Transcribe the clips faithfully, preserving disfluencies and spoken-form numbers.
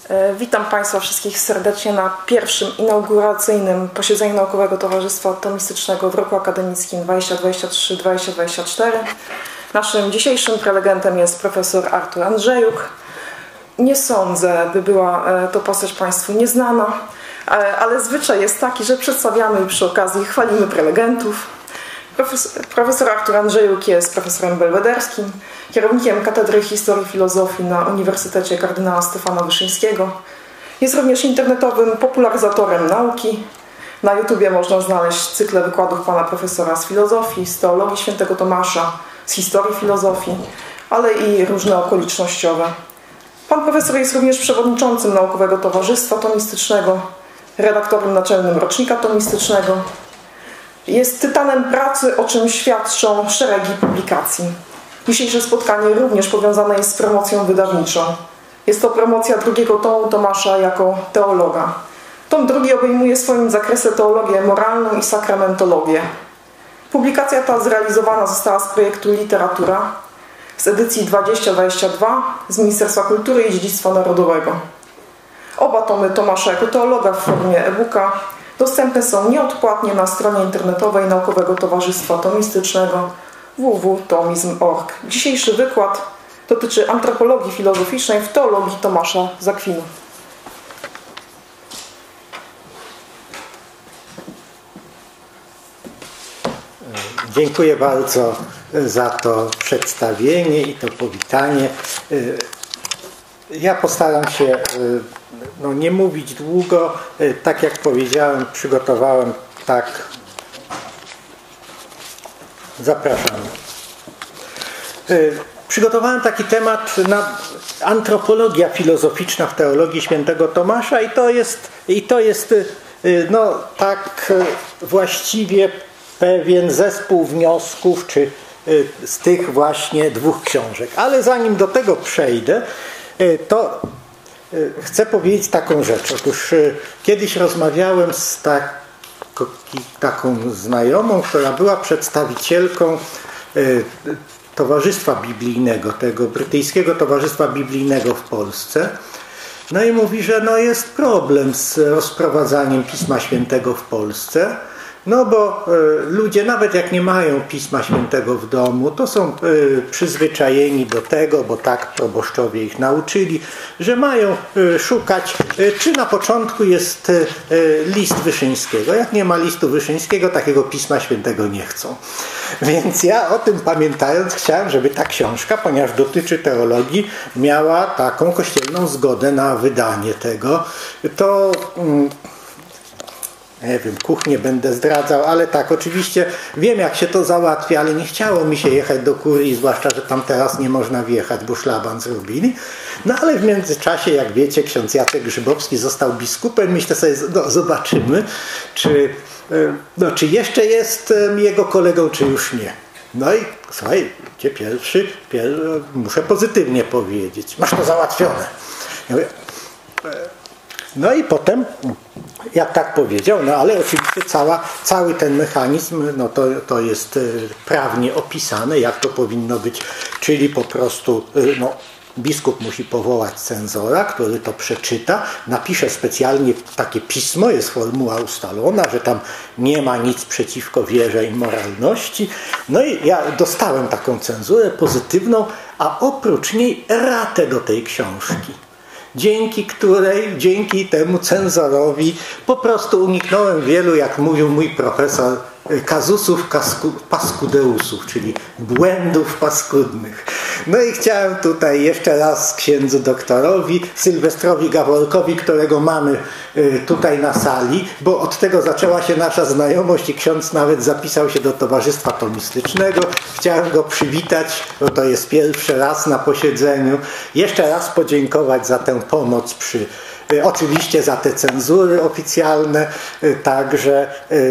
Witam Państwa wszystkich serdecznie na pierwszym inauguracyjnym posiedzeniu Naukowego Towarzystwa Tomistycznego w roku akademickim dwa tysiące dwudziestym trzecim dwa tysiące dwudziestym czwartym. Naszym dzisiejszym prelegentem jest profesor Artur Andrzejuk. Nie sądzę, by była to postać Państwu nieznana, ale zwyczaj jest taki, że przedstawiamy i przy okazji chwalimy prelegentów. Profesor, profesor Artur Andrzejuk jest profesorem belwederskim, kierownikiem Katedry Historii i Filozofii na Uniwersytecie Kardynała Stefana Wyszyńskiego. Jest również internetowym popularyzatorem nauki. Na YouTubie można znaleźć cykle wykładów pana profesora z filozofii, z teologii świętego Tomasza, z historii filozofii, ale i różne okolicznościowe. Pan profesor jest również przewodniczącym Naukowego Towarzystwa Tomistycznego, redaktorem naczelnym Rocznika Tomistycznego. Jest tytanem pracy, o czym świadczą szeregi publikacji. Dzisiejsze spotkanie również powiązane jest z promocją wydawniczą. Jest to promocja drugiego tomu Tomasza jako teologa. Tom drugi obejmuje swoim zakresem teologię moralną i sakramentologię. Publikacja ta zrealizowana została z projektu Literatura z edycji dwa tysiące dwudziestej drugiej z Ministerstwa Kultury i Dziedzictwa Narodowego. Oba tomy Tomasza jako teologa w formie e-booka dostępne są nieodpłatnie na stronie internetowej Naukowego Towarzystwa Tomistycznego w w w kropka tomizm kropka org. Dzisiejszy wykład dotyczy antropologii filozoficznej w teologii Tomasza z Akwinu. Dziękuję bardzo za to przedstawienie i to powitanie. Ja postaram się no, nie mówić długo. Tak jak powiedziałem, przygotowałem tak. Zapraszam. Przygotowałem taki temat na antropologia filozoficzna w teologii świętego Tomasza i to jest, i to jest no, tak właściwie pewien zespół wniosków, czy z tych właśnie dwóch książek. Ale zanim do tego przejdę, to chcę powiedzieć taką rzecz. Otóż kiedyś rozmawiałem z tak, taką znajomą, która była przedstawicielką Towarzystwa Biblijnego, tego brytyjskiego Towarzystwa Biblijnego w Polsce. No i mówi, że no jest problem z rozprowadzaniem Pisma Świętego w Polsce. No bo y, ludzie, nawet jak nie mają Pisma Świętego w domu, to są y, przyzwyczajeni do tego, bo tak proboszczowie ich nauczyli, że mają y, szukać, y, czy na początku jest y, y, list Wyszyńskiego. Jak nie ma listu Wyszyńskiego, takiego Pisma Świętego nie chcą. Więc ja o tym pamiętając chciałem, żeby ta książka, ponieważ dotyczy teologii, miała taką kościelną zgodę na wydanie tego. To... Mm, nie wiem, kuchnię będę zdradzał, ale tak, oczywiście wiem, jak się to załatwia, ale nie chciało mi się jechać do Kurii, zwłaszcza, że tam teraz nie można wjechać, bo szlaban zrobili. No ale w międzyczasie, jak wiecie, ksiądz Jacek Grzybowski został biskupem. Myślę sobie, no, zobaczymy, czy, no, czy jeszcze jest jego kolegą, czy już nie. No i słuchaj, gdzie pierwszy, pier... muszę pozytywnie powiedzieć. Masz to załatwione. Ja mówię, no i potem, jak tak powiedział, no ale oczywiście cała, cały ten mechanizm, no to, to jest prawnie opisane, jak to powinno być, czyli po prostu no, biskup musi powołać cenzora, który to przeczyta, napisze specjalnie takie pismo, jest formuła ustalona, że tam nie ma nic przeciwko wierze i moralności. No i ja dostałem taką cenzurę pozytywną, a oprócz niej ratę do tej książki. Dzięki której, dzięki temu cenzorowi po prostu uniknąłem wielu, jak mówił mój profesor, kazusów paskudeusów, czyli błędów paskudnych. No i chciałem tutaj jeszcze raz księdzu doktorowi Sylwestrowi Gaworkowi, którego mamy tutaj na sali, bo od tego zaczęła się nasza znajomość i ksiądz nawet zapisał się do Towarzystwa Tomistycznego. Chciałem go przywitać, bo to jest pierwszy raz na posiedzeniu. Jeszcze raz podziękować za tę pomoc przy, oczywiście za te cenzury oficjalne, także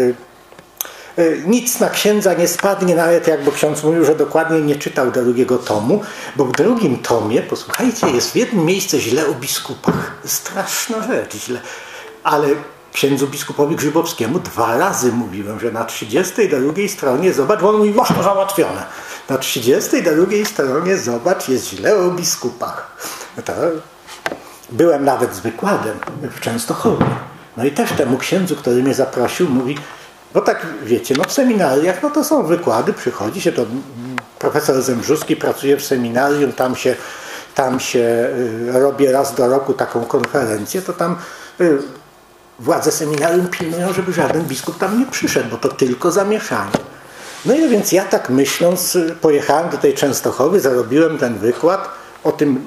nic na księdza nie spadnie, nawet jakby ksiądz mówił, że dokładnie nie czytał drugiego tomu, bo w drugim tomie, posłuchajcie, jest w jednym miejscu źle o biskupach. Straszna rzecz, źle. Ale księdzu biskupowi Grzybowskiemu dwa razy mówiłem, że na trzydziestej drugiej stronie, zobacz, bo on mówi, masz to załatwione. Na trzydziestej drugiej stronie, zobacz, jest źle o biskupach. To byłem nawet z wykładem w Częstochowie. No i też temu księdzu, który mnie zaprosił, mówi, bo tak wiecie, no w seminariach no to są wykłady, przychodzi się, to profesor Zembrzuski pracuje w seminarium, tam się, tam się robi raz do roku taką konferencję, to tam władze seminarium pilnują, żeby żaden biskup tam nie przyszedł, bo to tylko zamieszanie. No i więc ja tak myśląc pojechałem do tej Częstochowy, zarobiłem ten wykład o tym.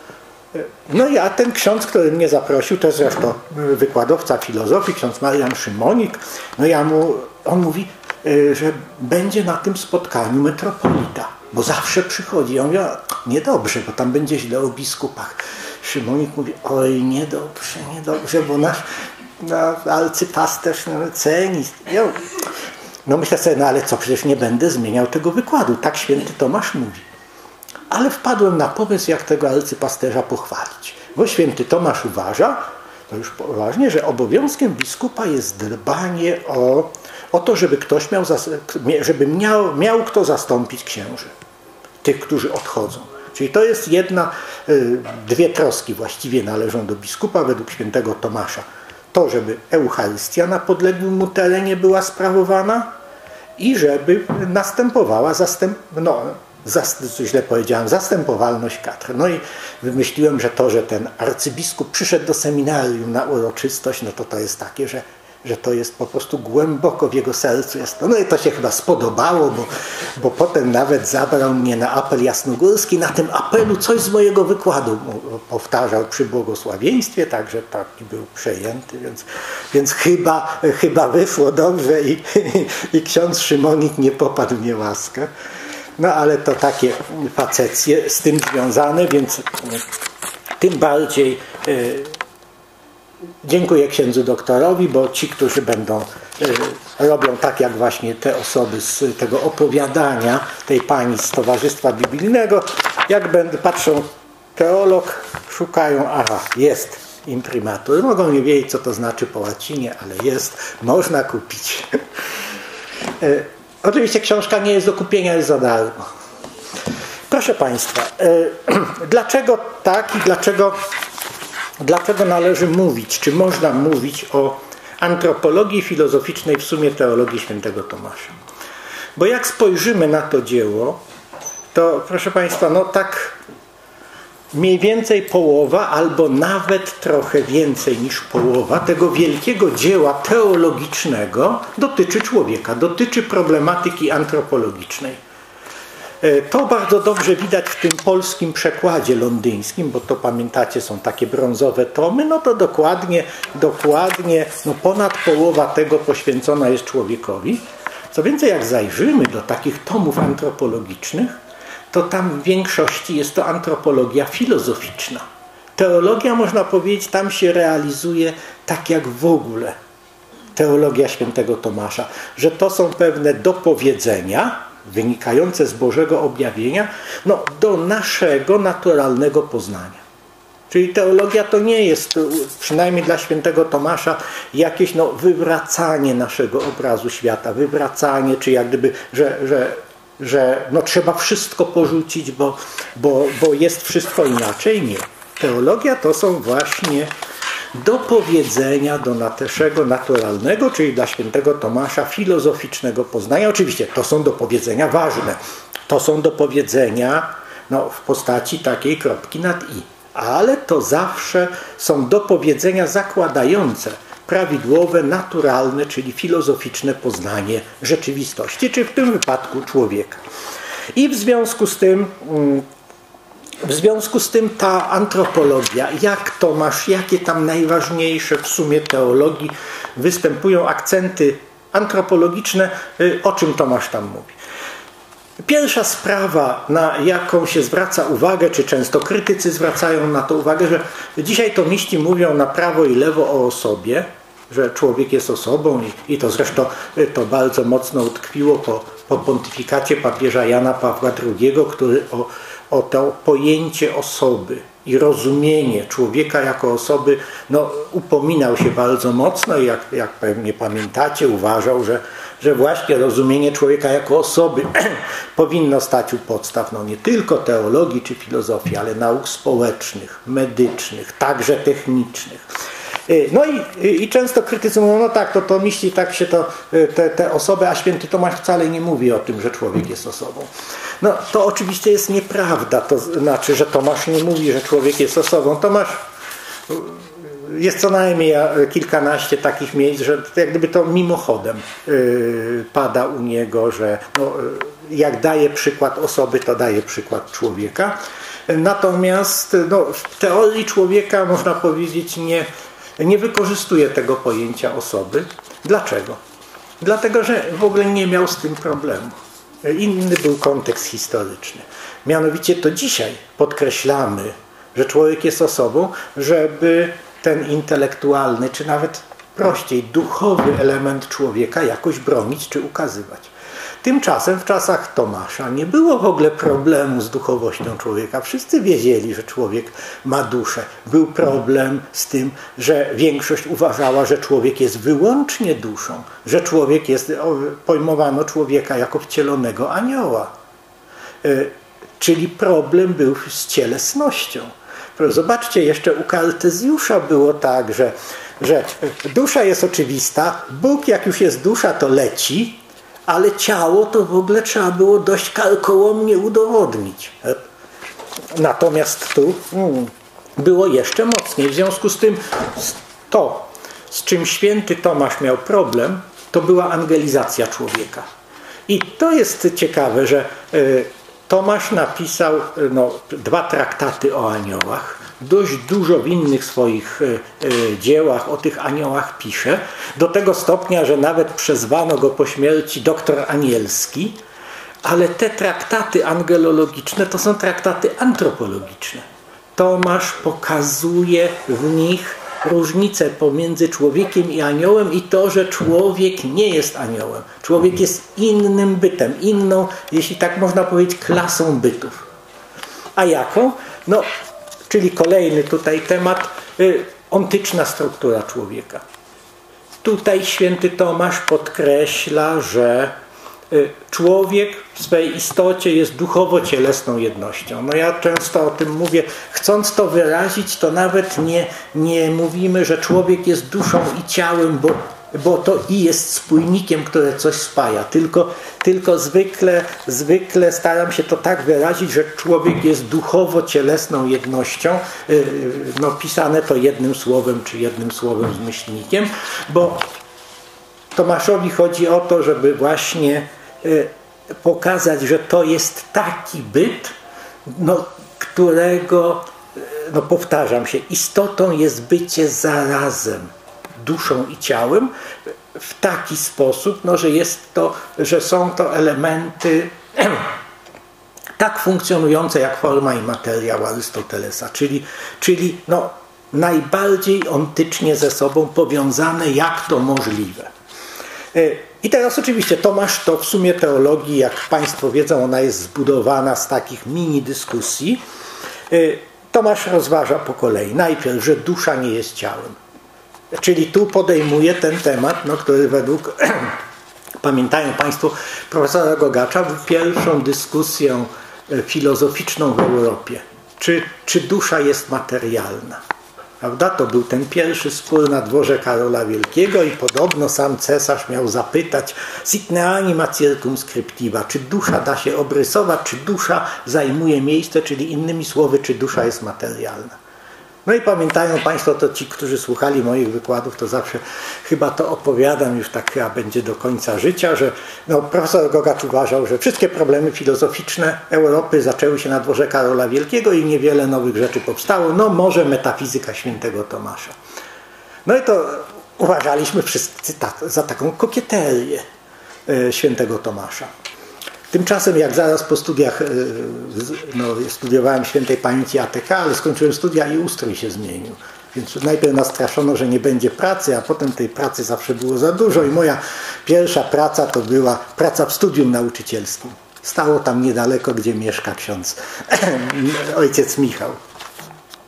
No i a ten ksiądz, który mnie zaprosił, to jest zresztą wykładowca filozofii, ksiądz Marian Szymonik, no ja mu, on mówi, że będzie na tym spotkaniu metropolita, bo zawsze przychodzi. Ja mówię, niedobrze, bo tam będzie źle o biskupach. Szymonik mówi, oj, niedobrze, niedobrze, bo nasz no, arcypasterz no, ceni. Ja, no myślę sobie, no ale co, przecież nie będę zmieniał tego wykładu, tak święty Tomasz mówi. Ale wpadłem na pomysł, jak tego arcypasterza pochwalić. Bo święty Tomasz uważa, to już poważnie, że obowiązkiem biskupa jest dbanie o, o to, żeby ktoś miał, żeby miał, miał kto zastąpić księży. Tych, którzy odchodzą. Czyli to jest jedna, dwie troski właściwie należą do biskupa według świętego Tomasza. To, żeby Eucharystia na podległym mu terenie była sprawowana i żeby następowała zastęp, no, Zast, źle powiedziałem, zastępowalność katedry. No i wymyśliłem, że to, że ten arcybiskup przyszedł do seminarium na uroczystość, no to to jest takie, że, że to jest po prostu głęboko w jego sercu. Jest to. No i to się chyba spodobało, bo, bo potem nawet zabrał mnie na apel jasnogórski. Na tym apelu coś z mojego wykładu powtarzał przy błogosławieństwie, także taki był przejęty, więc, więc chyba, chyba wyszło dobrze i, i ksiądz Szymonik nie popadł w niełaskę. No ale to takie facecje z tym związane, więc tym bardziej y, dziękuję księdzu doktorowi, bo ci, którzy będą, y, robią tak jak właśnie te osoby z tego opowiadania, tej pani z Towarzystwa Biblijnego, jak będę patrzą teolog, szukają, aha, jest imprimatur. Mogą nie wiedzieć, co to znaczy po łacinie, ale jest, można kupić. y, Oczywiście książka nie jest do kupienia, jest za darmo. Proszę Państwa, dlaczego tak i dlaczego, dlaczego należy mówić, czy można mówić o antropologii filozoficznej, w sumie teologii świętego Tomasza? Bo jak spojrzymy na to dzieło, to proszę Państwa, no tak mniej więcej połowa, albo nawet trochę więcej niż połowa tego wielkiego dzieła teologicznego dotyczy człowieka, dotyczy problematyki antropologicznej. To bardzo dobrze widać w tym polskim przekładzie londyńskim, bo to pamiętacie, są takie brązowe tomy, no to dokładnie, dokładnie no ponad połowa tego poświęcona jest człowiekowi. Co więcej, jak zajrzymy do takich tomów antropologicznych, to tam w większości jest to antropologia filozoficzna. Teologia, można powiedzieć, tam się realizuje tak jak w ogóle teologia świętego Tomasza, że to są pewne dopowiedzenia wynikające z Bożego objawienia no, do naszego naturalnego poznania. Czyli teologia to nie jest, przynajmniej dla świętego Tomasza, jakieś no, wywracanie naszego obrazu świata, wywracanie, czy jak gdyby, że, że że no, trzeba wszystko porzucić, bo, bo, bo jest wszystko inaczej. Nie. Teologia to są właśnie dopowiedzenia do naszego naturalnego, czyli dla świętego Tomasza filozoficznego poznania. Oczywiście to są dopowiedzenia ważne. To są dopowiedzenia no, w postaci takiej kropki nad i. Ale to zawsze są dopowiedzenia zakładające prawidłowe, naturalne, czyli filozoficzne poznanie rzeczywistości, czy w tym wypadku człowieka. I w związku z tym, w związku z tym ta antropologia, jak Tomasz, jakie tam najważniejsze w sumie teologii występują akcenty antropologiczne, o czym Tomasz tam mówi. Pierwsza sprawa, na jaką się zwraca uwagę, czy często krytycy zwracają na to uwagę, że dzisiaj tomiści mówią na prawo i lewo o osobie, że człowiek jest osobą i, i to zresztą to bardzo mocno utkwiło po, po pontyfikacie papieża Jana Pawła drugiego, który o, o to pojęcie osoby i rozumienie człowieka jako osoby, no, upominał się bardzo mocno i jak, jak pewnie pamiętacie, uważał, że, że właśnie rozumienie człowieka jako osoby powinno stać u podstaw no, nie tylko teologii czy filozofii, ale nauk społecznych, medycznych, także technicznych. No i, i często krytycy mówią, no tak, to tomiści, tak się to, te, te osoby, a święty Tomasz wcale nie mówi o tym, że człowiek jest osobą. No to oczywiście jest nieprawda, to znaczy, że Tomasz nie mówi, że człowiek jest osobą. Tomasz, jest co najmniej kilkanaście takich miejsc, że jak gdyby to mimochodem yy, pada u niego, że no, jak daje przykład osoby, to daje przykład człowieka. Natomiast no, w teorii człowieka, można powiedzieć, nie nie wykorzystuje tego pojęcia osoby. Dlaczego? Dlatego, że w ogóle nie miał z tym problemu. Inny był kontekst historyczny. Mianowicie to dzisiaj podkreślamy, że człowiek jest osobą, żeby ten intelektualny, czy nawet prościej duchowy element człowieka jakoś bronić czy ukazywać. Tymczasem w czasach Tomasza nie było w ogóle problemu z duchowością człowieka. Wszyscy wiedzieli, że człowiek ma duszę. Był problem z tym, że większość uważała, że człowiek jest wyłącznie duszą, że człowiek jest, pojmowano człowieka jako wcielonego anioła. Czyli problem był z cielesnością. Zobaczcie, jeszcze u Kartezjusza było tak, że, że dusza jest oczywista, Bóg jak już jest dusza, to leci, ale ciało to w ogóle trzeba było dość karkołomnie udowodnić. Natomiast tu hmm, było jeszcze mocniej. W związku z tym to, z czym święty Tomasz miał problem, to była angelizacja człowieka. I to jest ciekawe, że y, Tomasz napisał no, dwa traktaty o aniołach. Dość dużo w innych swoich y, y, dziełach o tych aniołach pisze. Do tego stopnia, że nawet przezwano go po śmierci doktor Anielski. Ale te traktaty angelologiczne to są traktaty antropologiczne. Tomasz pokazuje w nich różnicę pomiędzy człowiekiem i aniołem i to, że człowiek nie jest aniołem. Człowiek jest innym bytem, inną, jeśli tak można powiedzieć, klasą bytów. A jaką? No, czyli kolejny tutaj temat, y, ontyczna struktura człowieka. Tutaj święty Tomasz podkreśla, że y, człowiek w swej istocie jest duchowo-cielesną jednością. No ja często o tym mówię, chcąc to wyrazić, to nawet nie, nie mówimy, że człowiek jest duszą i ciałem, bo, bo to i jest spójnikiem, które coś spaja. Tylko, tylko zwykle, zwykle staram się to tak wyrazić, że człowiek jest duchowo-cielesną jednością. Yy, no, pisane to jednym słowem, czy jednym słowem z myślnikiem, bo Tomaszowi chodzi o to, żeby właśnie yy, pokazać, że to jest taki byt, no, którego, no powtarzam się, istotą jest bycie zarazem duszą i ciałem w taki sposób, no, że jest to, że są to elementy tak funkcjonujące jak forma i materia u Arystotelesa, czyli, czyli no, najbardziej ontycznie ze sobą powiązane, jak to możliwe. I teraz oczywiście Tomasz to w sumie teologii, jak Państwo wiedzą, ona jest zbudowana z takich mini dyskusji. Tomasz rozważa po kolei. Najpierw, że dusza nie jest ciałem. Czyli tu podejmuje ten temat, no, który według, pamiętają Państwo, profesora Gogacza, był pierwszą dyskusję filozoficzną w Europie. Czy, czy dusza jest materialna? Prawda? To był ten pierwszy spór na dworze Karola Wielkiego i podobno sam cesarz miał zapytać sitne anima circumscriptiva, czy dusza da się obrysować, czy dusza zajmuje miejsce, czyli innymi słowy, czy dusza jest materialna. No i pamiętają Państwo, to ci, którzy słuchali moich wykładów, to zawsze chyba to opowiadam, już tak chyba będzie do końca życia, że no, profesor Gogacz uważał, że wszystkie problemy filozoficzne Europy zaczęły się na dworze Karola Wielkiego i niewiele nowych rzeczy powstało, no może metafizyka świętego Tomasza. No i to uważaliśmy wszyscy za taką kokieterię świętego Tomasza. Tymczasem jak zaraz po studiach, no, studiowałem świętej pamięci A T K, ale skończyłem studia i ustrój się zmienił. Więc najpierw nastraszono, że nie będzie pracy, a potem tej pracy zawsze było za dużo i moja pierwsza praca to była praca w studium nauczycielskim. Stało tam niedaleko, gdzie mieszka ksiądz ojciec Michał.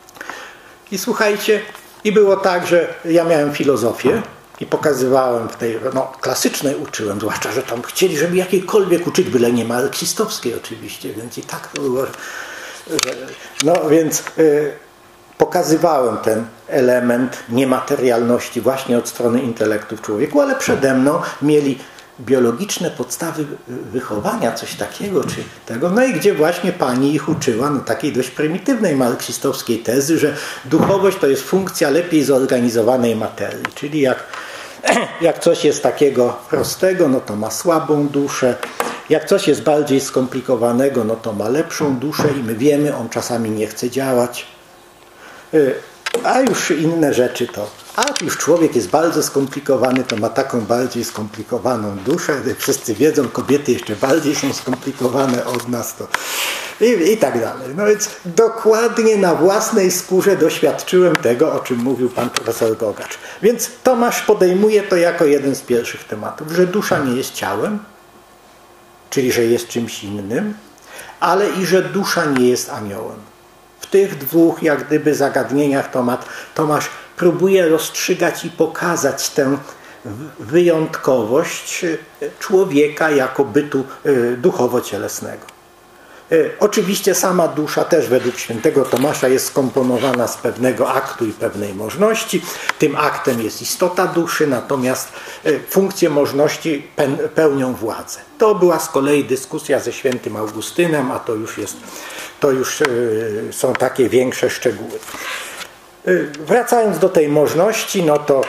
I słuchajcie, i było tak, że ja miałem filozofię i pokazywałem w tej, no klasycznej uczyłem, zwłaszcza, że tam chcieli, żeby jakiejkolwiek uczyć, byle nie marksistowskiej oczywiście, więc i tak to było, że, no więc y, pokazywałem ten element niematerialności właśnie od strony intelektu w człowieku, ale przede mną mieli biologiczne podstawy wychowania, coś takiego, czy tego, no i gdzie właśnie pani ich uczyła, no takiej dość prymitywnej marksistowskiej tezy, że duchowość to jest funkcja lepiej zorganizowanej materii, czyli jak, jak coś jest takiego prostego, no to ma słabą duszę, jak coś jest bardziej skomplikowanego, no to ma lepszą duszę i my wiemy, on czasami nie chce działać. A już inne rzeczy to, a już człowiek jest bardzo skomplikowany, to ma taką bardziej skomplikowaną duszę, wszyscy wiedzą, kobiety jeszcze bardziej są skomplikowane od nas, to i, i tak dalej. No więc dokładnie na własnej skórze doświadczyłem tego, o czym mówił pan profesor Gogacz. Więc Tomasz podejmuje to jako jeden z pierwszych tematów, że dusza nie jest ciałem, czyli że jest czymś innym, ale i że dusza nie jest aniołem. W tych dwóch jak gdyby zagadnieniach Tomasz, Tomasz próbuje rozstrzygać i pokazać tę wyjątkowość człowieka jako bytu duchowo-cielesnego. Oczywiście sama dusza też według świętego Tomasza jest skomponowana z pewnego aktu i pewnej możności. Tym aktem jest istota duszy, natomiast funkcje możności pełnią władzę. To była z kolei dyskusja ze świętym Augustynem, a to już jest, to już są takie większe szczegóły. Wracając do tej możności, no to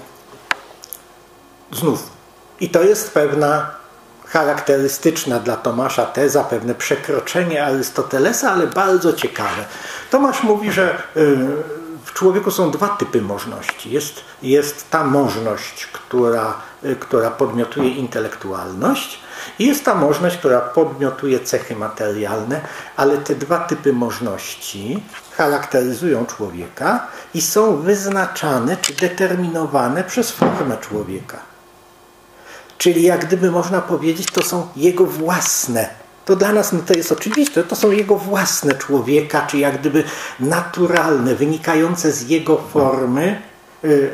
znów, i to jest pewna charakterystyczna dla Tomasza teza, pewne przekroczenie Arystotelesa, ale bardzo ciekawe. Tomasz mówi, że w człowieku są dwa typy możności. Jest, jest ta możność, która, która podmiotuje intelektualność i jest ta możność, która podmiotuje cechy materialne, ale te dwa typy możności charakteryzują człowieka i są wyznaczane czy determinowane przez formę człowieka. Czyli jak gdyby można powiedzieć, to są jego własne. To dla nas no to jest oczywiste, to są jego własne człowieka, czy jak gdyby naturalne, wynikające z jego formy y,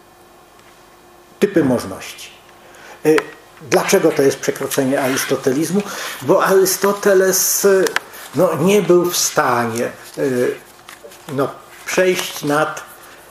typy możności. Y, dlaczego to jest przekroczenie arystotelizmu? Bo Arystoteles y, no, nie był w stanie y, no, przejść nad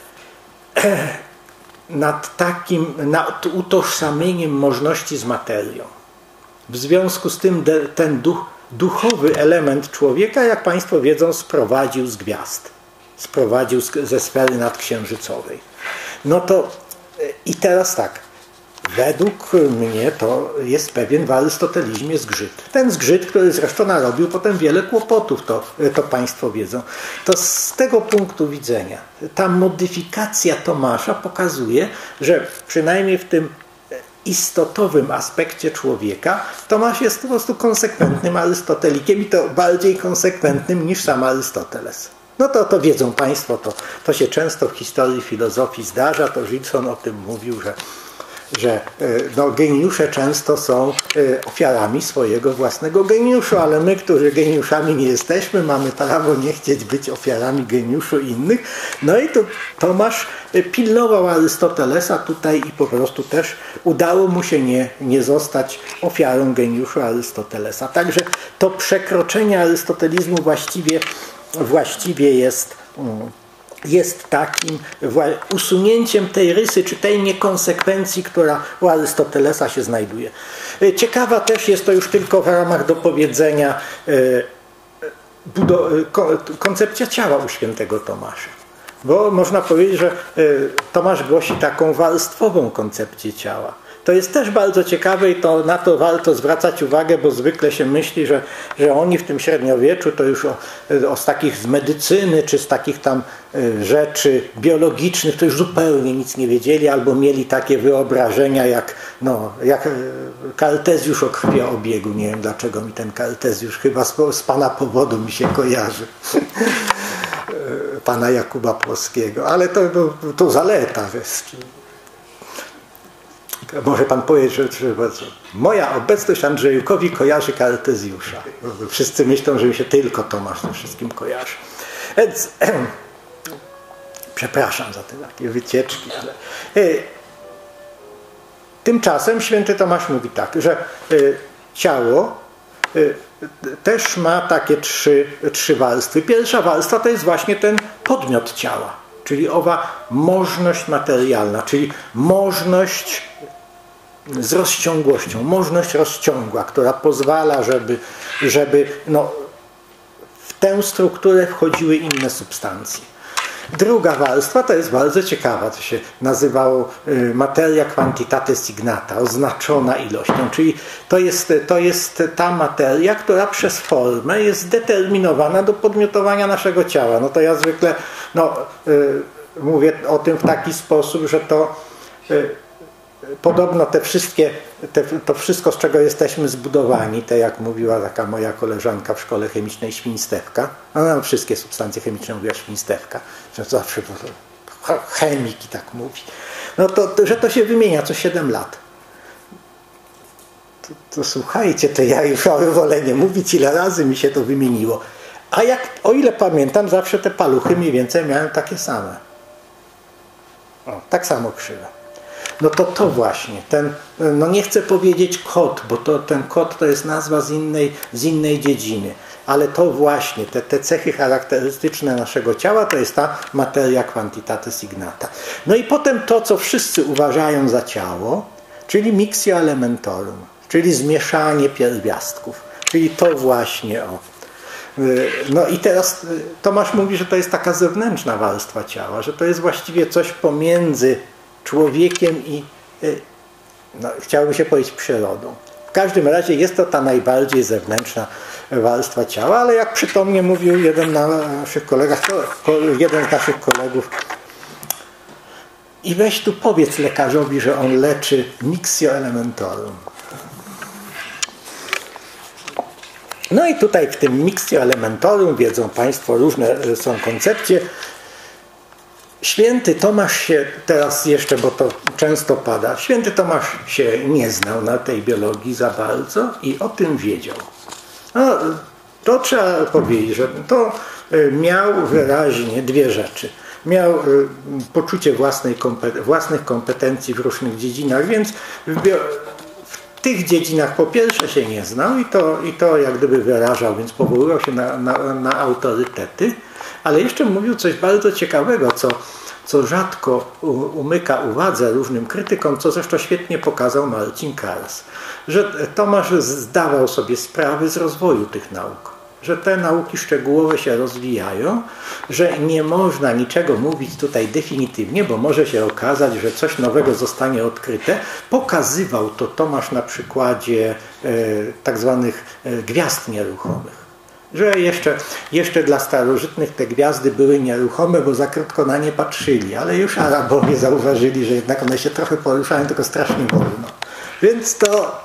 nad takim, nad utożsamieniem możności z materią. W związku z tym de, ten duch, duchowy element człowieka, jak Państwo wiedzą, sprowadził z gwiazd. Sprowadził z, ze sfery nadksiężycowej. No to i teraz tak, według mnie to jest pewien w arystotelizmie zgrzyt. Ten zgrzyt, który zresztą narobił potem wiele kłopotów, to, to Państwo wiedzą. To z tego punktu widzenia ta modyfikacja Tomasza pokazuje, że przynajmniej w tym istotowym aspekcie człowieka Tomasz jest po prostu konsekwentnym arystotelikiem i to bardziej konsekwentnym niż sam Arystoteles. No to, to wiedzą Państwo, to, to się często w historii filozofii zdarza, to Gilson o tym mówił, że że no, geniusze często są ofiarami swojego własnego geniuszu, ale my, którzy geniuszami nie jesteśmy, mamy prawo nie chcieć być ofiarami geniuszu innych. No i tu Tomasz pilnował Arystotelesa tutaj i po prostu też udało mu się nie, nie zostać ofiarą geniuszu Arystotelesa. Także to przekroczenie arystotelizmu właściwie, właściwie jest... Hmm, jest takim usunięciem tej rysy, czy tej niekonsekwencji, która u Arystotelesa się znajduje. Ciekawa też jest to już tylko w ramach dopowiedzenia koncepcja ciała u świętego Tomasza. Bo można powiedzieć, że Tomasz głosi taką warstwową koncepcję ciała. To jest też bardzo ciekawe i to, na to warto zwracać uwagę, bo zwykle się myśli, że, że oni w tym średniowieczu to już o, o z takich z medycyny, czy z takich tam rzeczy biologicznych to już zupełnie nic nie wiedzieli, albo mieli takie wyobrażenia jak, no, jak Kartezjusz o krwioobiegu. Nie wiem dlaczego mi ten Kartezjusz chyba z, z pana powodu mi się kojarzy. Pana Jakuba Płockiego, ale to, to, to zaleta. Może pan powiedzieć, że, że moja obecność Andrzejkowi kojarzy Kartezjusza. Wszyscy myślą, że mi się tylko Tomasz ze wszystkim kojarzy. Więc Przepraszam za te takie wycieczki, ale... Tymczasem święty Tomasz mówi tak, że ciało też ma takie trzy, trzy warstwy. Pierwsza warstwa to jest właśnie ten podmiot ciała, czyli owa możność materialna, czyli możność z rozciągłością, możność rozciągła, która pozwala, żeby, żeby no, w tę strukturę wchodziły inne substancje. Druga warstwa to jest bardzo ciekawa, to się nazywało materia quantitate signata, oznaczona ilością, czyli to jest, to jest ta materia, która przez formę jest zdeterminowana do podmiotowania naszego ciała. No to ja zwykle no, y, mówię o tym w taki sposób, że to y, podobno te wszystkie, te, to wszystko, z czego jesteśmy zbudowani, te jak mówiła taka moja koleżanka w szkole chemicznej Świństewka, no, wszystkie substancje chemiczne mówiła Świństewka, że zawsze chemiki tak mówi, no to, to, że to się wymienia co siedem lat. To, to słuchajcie, to ja już wolę nie mówić, ile razy mi się to wymieniło. A jak, o ile pamiętam, zawsze te paluchy mniej więcej miałem takie same. O, tak samo krzywe. No to to właśnie, ten, no nie chcę powiedzieć kod, bo to, ten kod to jest nazwa z innej, z innej dziedziny, ale to właśnie, te, te cechy charakterystyczne naszego ciała to jest ta materia quantitate signata. No i potem to, co wszyscy uważają za ciało, czyli mixio elementorum, czyli zmieszanie pierwiastków, czyli to właśnie o. No i teraz Tomasz mówi, że to jest taka zewnętrzna warstwa ciała, że to jest właściwie coś pomiędzy człowiekiem i, no, chciałoby się powiedzieć, przyrodą. W każdym razie jest to ta najbardziej zewnętrzna warstwa ciała, ale jak przytomnie mówił jeden, na naszych kolegach, jeden z naszych kolegów, i weź tu powiedz lekarzowi, że on leczy mixio elementorum. No i tutaj w tym mixio elementorum, wiedzą Państwo, różne są koncepcje. Święty Tomasz się teraz jeszcze, bo to często pada, święty Tomasz się nie znał na tej biologii za bardzo i o tym wiedział. No, to trzeba powiedzieć, że to miał wyraźnie dwie rzeczy. Miał poczucie własnej kompet- własnych kompetencji w różnych dziedzinach, więc w, bio- w tych dziedzinach po pierwsze się nie znał i to, i to jak gdyby wyrażał, więc powoływał się na, na, na autorytety. Ale jeszcze mówił coś bardzo ciekawego, co, co rzadko umyka uwadze różnym krytykom, co zresztą świetnie pokazał Marcin Kars. Że Tomasz zdawał sobie sprawy z rozwoju tych nauk. Że te nauki szczegółowe się rozwijają, że nie można niczego mówić tutaj definitywnie, bo może się okazać, że coś nowego zostanie odkryte. Pokazywał to Tomasz na przykładzie e, tak zwanych e, gwiazd nieruchomych. Że jeszcze, jeszcze dla starożytnych te gwiazdy były nieruchome, bo za krótko na nie patrzyli, ale już Arabowie zauważyli, że jednak one się trochę poruszają, tylko strasznie wolno. Więc to,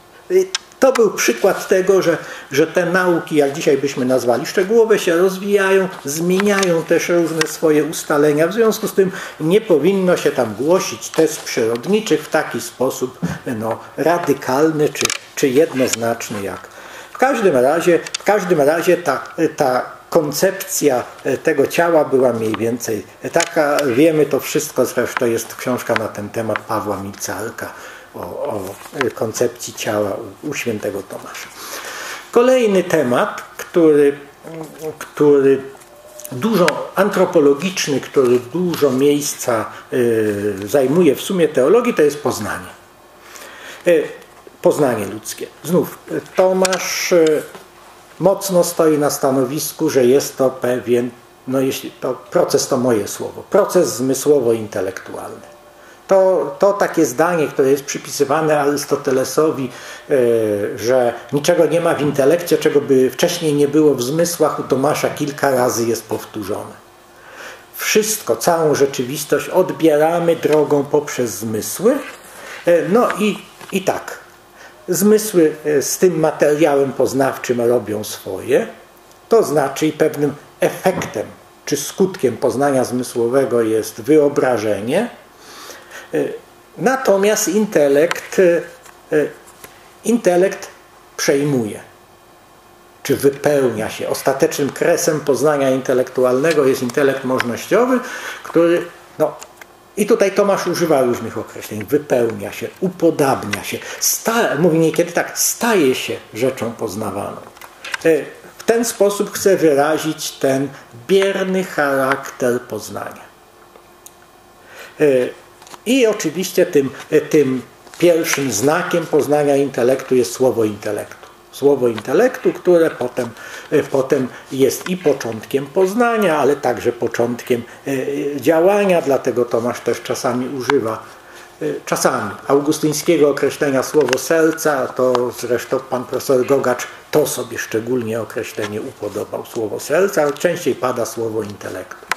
to był przykład tego, że, że te nauki, jak dzisiaj byśmy nazwali, szczegółowe się rozwijają, zmieniają też różne swoje ustalenia. W związku z tym nie powinno się tam głosić tez przyrodniczych w taki sposób no, radykalny czy, czy jednoznaczny jak. W każdym razie, w każdym razie ta, ta koncepcja tego ciała była mniej więcej taka, wiemy to wszystko, zresztą jest książka na ten temat Pawła Milcarka o, o koncepcji ciała u świętego Tomasza. Kolejny temat, który, który dużo antropologiczny, który dużo miejsca y, zajmuje w sumie teologii, to jest poznanie. Y, Poznanie ludzkie. Znów Tomasz mocno stoi na stanowisku, że jest to pewien, no jeśli to proces to moje słowo, proces zmysłowo-intelektualny. To, to takie zdanie, które jest przypisywane Arystotelesowi, że niczego nie ma w intelekcie, czego by wcześniej nie było w zmysłach, u Tomasza kilka razy jest powtórzone. Wszystko, całą rzeczywistość odbieramy drogą poprzez zmysły. No i, i tak. Zmysły z tym materiałem poznawczym robią swoje, to znaczy i pewnym efektem czy skutkiem poznania zmysłowego jest wyobrażenie, natomiast intelekt, intelekt przejmuje. czy wypełnia się. Ostatecznym kresem poznania intelektualnego jest intelekt możnościowy, który, no i tutaj Tomasz używa różnych określeń, wypełnia się, upodabnia się, sta, mówi niekiedy tak, staje się rzeczą poznawaną. W ten sposób chce wyrazić ten bierny charakter poznania. I oczywiście tym, tym pierwszym znakiem poznania intelektu jest słowo intelektu. Słowo intelektu, które potem, potem jest i początkiem poznania, ale także początkiem działania, dlatego Tomasz też czasami używa czasami augustyńskiego określenia słowo serca, to zresztą pan profesor Gogacz to sobie szczególnie określenie upodobał, słowo serca, ale częściej pada słowo intelektu.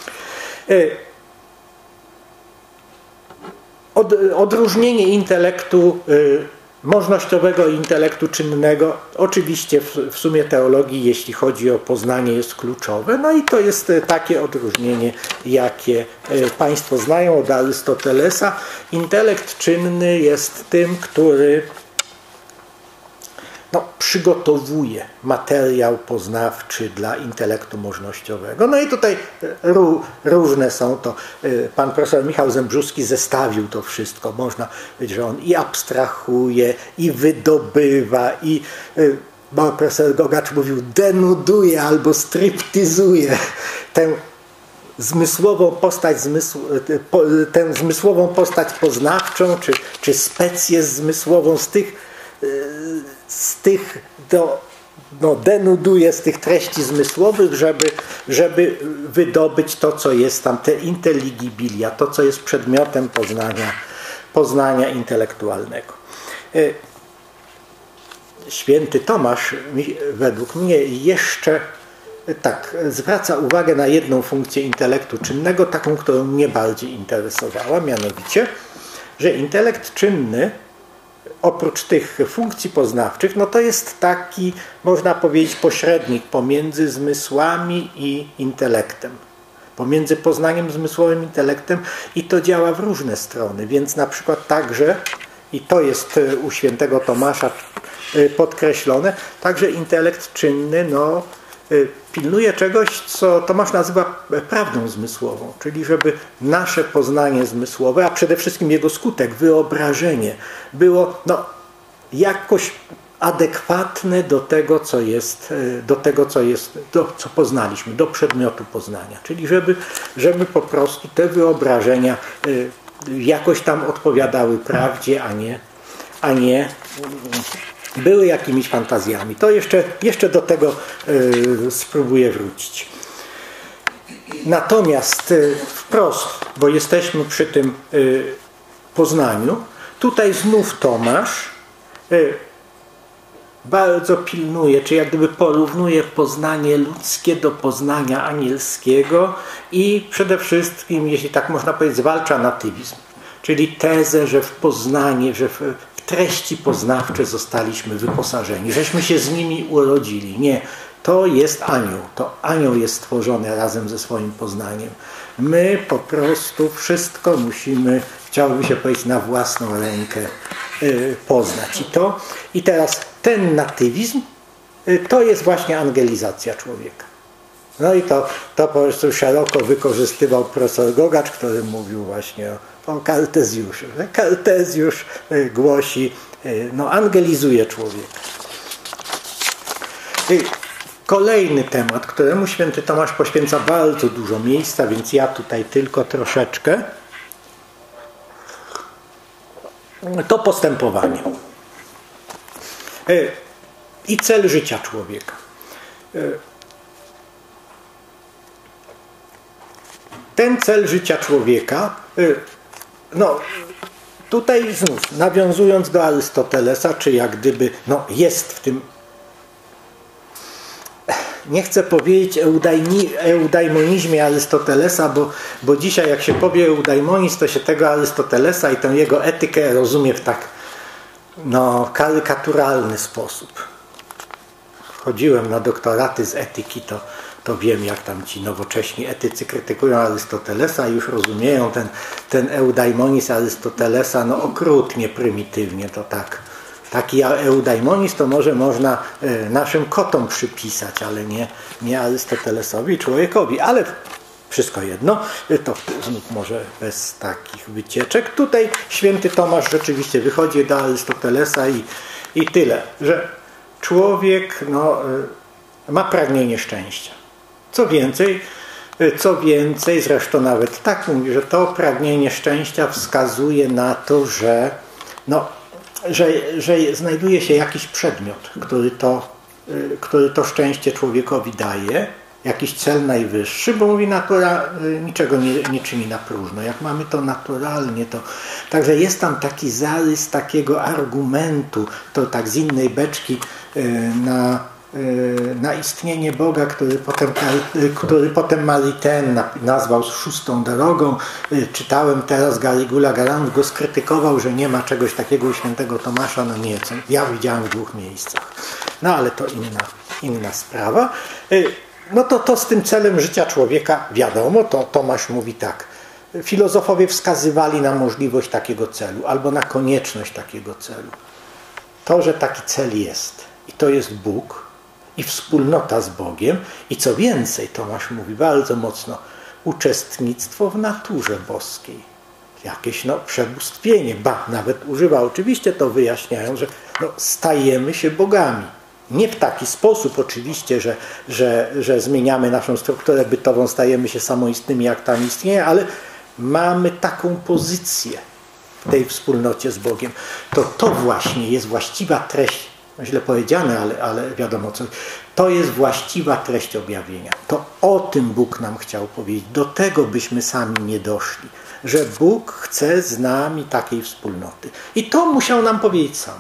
Od, odróżnienie intelektu y, możnościowego i intelektu czynnego oczywiście w, w sumie teologii, jeśli chodzi o poznanie, jest kluczowe. No i to jest takie odróżnienie, jakie y, Państwo znają od Arystotelesa. Intelekt czynny jest tym, który no, przygotowuje materiał poznawczy dla intelektu możnościowego. No i tutaj ró, różne są to. Pan profesor Michał Zembrzuski zestawił to wszystko. Można powiedzieć, że on i abstrahuje, i wydobywa, i pan profesor Gogacz mówił, denuduje albo striptyzuje tę zmysłową postać, zmysł, tę zmysłową postać poznawczą, czy, czy specję zmysłową z tych z tych do, no, denuduje z tych treści zmysłowych, żeby, żeby wydobyć to, co jest tam, te intelligibilia, to, co jest przedmiotem poznania, poznania intelektualnego. Święty Tomasz według mnie jeszcze tak zwraca uwagę na jedną funkcję intelektu czynnego, taką, którą mnie bardziej interesowała, mianowicie, że intelekt czynny oprócz tych funkcji poznawczych, no to jest taki, można powiedzieć, pośrednik pomiędzy zmysłami i intelektem. Pomiędzy poznaniem zmysłowym i intelektem i to działa w różne strony. Więc na przykład także, i to jest u świętego Tomasza podkreślone, także intelekt czynny no, pilnuje czegoś, co Tomasz nazywa prawdą zmysłową, czyli żeby nasze poznanie zmysłowe, a przede wszystkim jego skutek, wyobrażenie, było no, jakoś adekwatne do tego, co jest, do tego, co jest, do, co poznaliśmy, do przedmiotu poznania. Czyli żeby, żeby po prostu te wyobrażenia jakoś tam odpowiadały prawdzie, a nie, a nie były jakimiś fantazjami. To jeszcze, jeszcze do tego y, spróbuję wrócić. Natomiast y, wprost, bo jesteśmy przy tym y, poznaniu, tutaj znów Tomasz y, bardzo pilnuje, czy jak gdyby porównuje poznanie ludzkie do poznania anielskiego i przede wszystkim, jeśli tak można powiedzieć, zwalcza natywizm. Czyli tezę, że w poznanie, że w treści poznawcze zostaliśmy wyposażeni, żeśmy się z nimi urodzili. Nie, to jest anioł. To anioł jest stworzony razem ze swoim poznaniem. My po prostu wszystko musimy, chciałoby się powiedzieć, na własną rękę y, poznać. I, to, I teraz ten natywizm y, to jest właśnie angelizacja człowieka. No i to, to po prostu szeroko wykorzystywał profesor Gogacz, który mówił właśnie o, o Kartezjuszu. Kartezjusz y, głosi, y, no angelizuje człowieka. Y, Kolejny temat, któremu święty Tomasz poświęca bardzo dużo miejsca, więc ja tutaj tylko troszeczkę, to postępowanie. I cel życia człowieka. Ten cel życia człowieka, no tutaj znów nawiązując do Arystotelesa, czy jak gdyby no, jest w tym, nie chcę powiedzieć eudaini, eudaimonizmie Arystotelesa, bo, bo dzisiaj jak się powie eudaimonizm, to się tego Arystotelesa i tę jego etykę rozumie w tak no, karykaturalny sposób. Chodziłem na doktoraty z etyki, to, to wiem, jak tam ci nowocześni etycy krytykują Arystotelesa i już rozumieją ten, ten eudaimonizm Arystotelesa no, okrutnie, prymitywnie, to tak taki eudaimonizm to może można naszym kotom przypisać, ale nie, nie Arystotelesowi, człowiekowi. Ale wszystko jedno, to znów może bez takich wycieczek. Tutaj święty Tomasz rzeczywiście wychodzi do Arystotelesa i, i tyle, że człowiek no, ma pragnienie szczęścia. Co więcej, co więcej, zresztą nawet tak mówi, że to pragnienie szczęścia wskazuje na to, że, no, że, że znajduje się jakiś przedmiot, który to, który to szczęście człowiekowi daje, jakiś cel najwyższy, bo mówi, natura niczego nie, nie czyni na próżno. Jak mamy to naturalnie, to także jest tam taki zarys takiego argumentu, to tak z innej beczki na, na istnienie Boga, który potem, który potem Maritain nazwał szóstą drogą. Czytałem teraz, Garrigula Galant go skrytykował, że nie ma czegoś takiego u świętego Tomasza. No nie, ja widziałem w dwóch miejscach. No ale to inna, inna sprawa. No to, to z tym celem życia człowieka wiadomo, to Tomasz mówi tak. Filozofowie wskazywali na możliwość takiego celu albo na konieczność takiego celu. To, że taki cel jest i to jest Bóg i wspólnota z Bogiem i co więcej, Tomasz mówi bardzo mocno, uczestnictwo w naturze boskiej. Jakieś no, przebóstwienie, ba, nawet używa, oczywiście to wyjaśniają, że no, stajemy się bogami. Nie w taki sposób oczywiście, że, że, że zmieniamy naszą strukturę bytową, stajemy się samoistnymi aktami istnienia, ale mamy taką pozycję w tej wspólnocie z Bogiem. To to właśnie jest właściwa treść, źle powiedziane, ale, ale wiadomo co, to jest właściwa treść objawienia. To o tym Bóg nam chciał powiedzieć. Do tego byśmy sami nie doszli, że Bóg chce z nami takiej wspólnoty. I to musiał nam powiedzieć sam.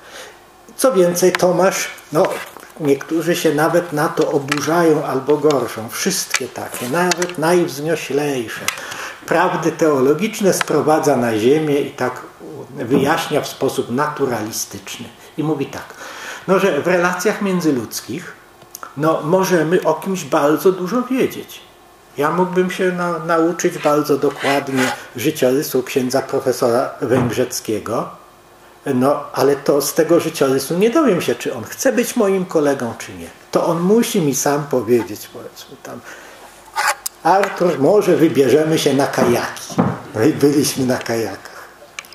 Co więcej, Tomasz, no niektórzy się nawet na to oburzają albo gorszą. Wszystkie takie, nawet najwznioślejsze prawdy teologiczne sprowadza na ziemię i tak wyjaśnia w sposób naturalistyczny. I mówi tak, no że w relacjach międzyludzkich no, możemy o kimś bardzo dużo wiedzieć. Ja mógłbym się na, nauczyć bardzo dokładnie życiorysu księdza profesora Węgrzeckiego, no, ale to z tego życiorysu nie dowiem się, czy on chce być moim kolegą, czy nie. To on musi mi sam powiedzieć, powiedzmy tam, Artur, może wybierzemy się na kajaki. No i byliśmy na kajakach.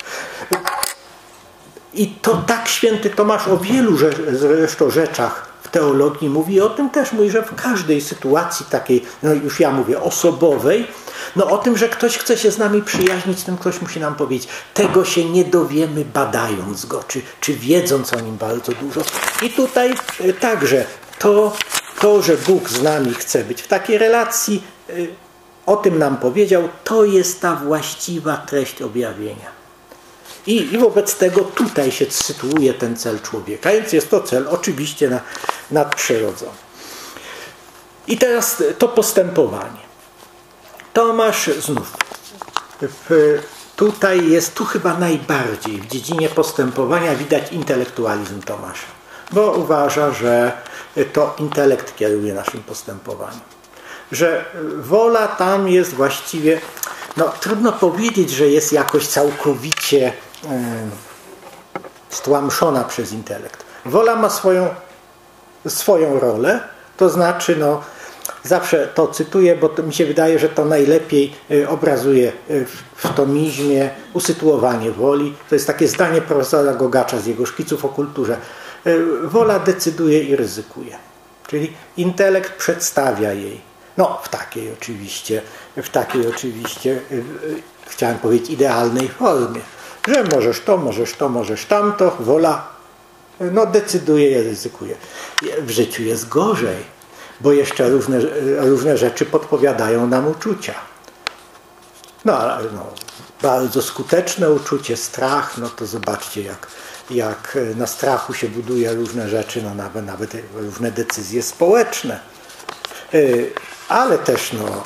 I to tak święty Tomasz o wielu zresztą rzeczach w teologii mówi, o tym też mówi, że w każdej sytuacji takiej, no już ja mówię, osobowej, no o tym, że ktoś chce się z nami przyjaźnić, tym ktoś musi nam powiedzieć. Tego się nie dowiemy badając go, czy, czy wiedząc o nim bardzo dużo. I tutaj także to, to, że Bóg z nami chce być w takiej relacji, o tym nam powiedział, to jest ta właściwa treść objawienia. I, i wobec tego tutaj się sytuuje ten cel człowieka, więc jest to cel oczywiście na, nadprzyrodzony. I teraz to postępowanie. Tomasz znów, w, tutaj jest, tu chyba najbardziej w dziedzinie postępowania widać intelektualizm Tomasza, bo uważa, że to intelekt kieruje naszym postępowaniem. Że wola tam jest właściwie, no trudno powiedzieć, że jest jakoś całkowicie y, stłamszona przez intelekt. Wola ma swoją, swoją rolę, to znaczy, no zawsze to cytuję, bo to mi się wydaje, że to najlepiej obrazuje w tomizmie usytuowanie woli. To jest takie zdanie profesora Gogacza z jego szkiców o kulturze. Wola decyduje i ryzykuje. Czyli intelekt przedstawia jej. No w takiej oczywiście, w takiej oczywiście, chciałem powiedzieć, idealnej formie. Że możesz to, możesz to, możesz tamto. Wola no, decyduje i ryzykuje. W życiu jest gorzej. Bo jeszcze różne, różne rzeczy podpowiadają nam uczucia. No, no, bardzo skuteczne uczucie, strach, no to zobaczcie, jak, jak na strachu się buduje różne rzeczy, no nawet, nawet różne decyzje społeczne. Ale też no,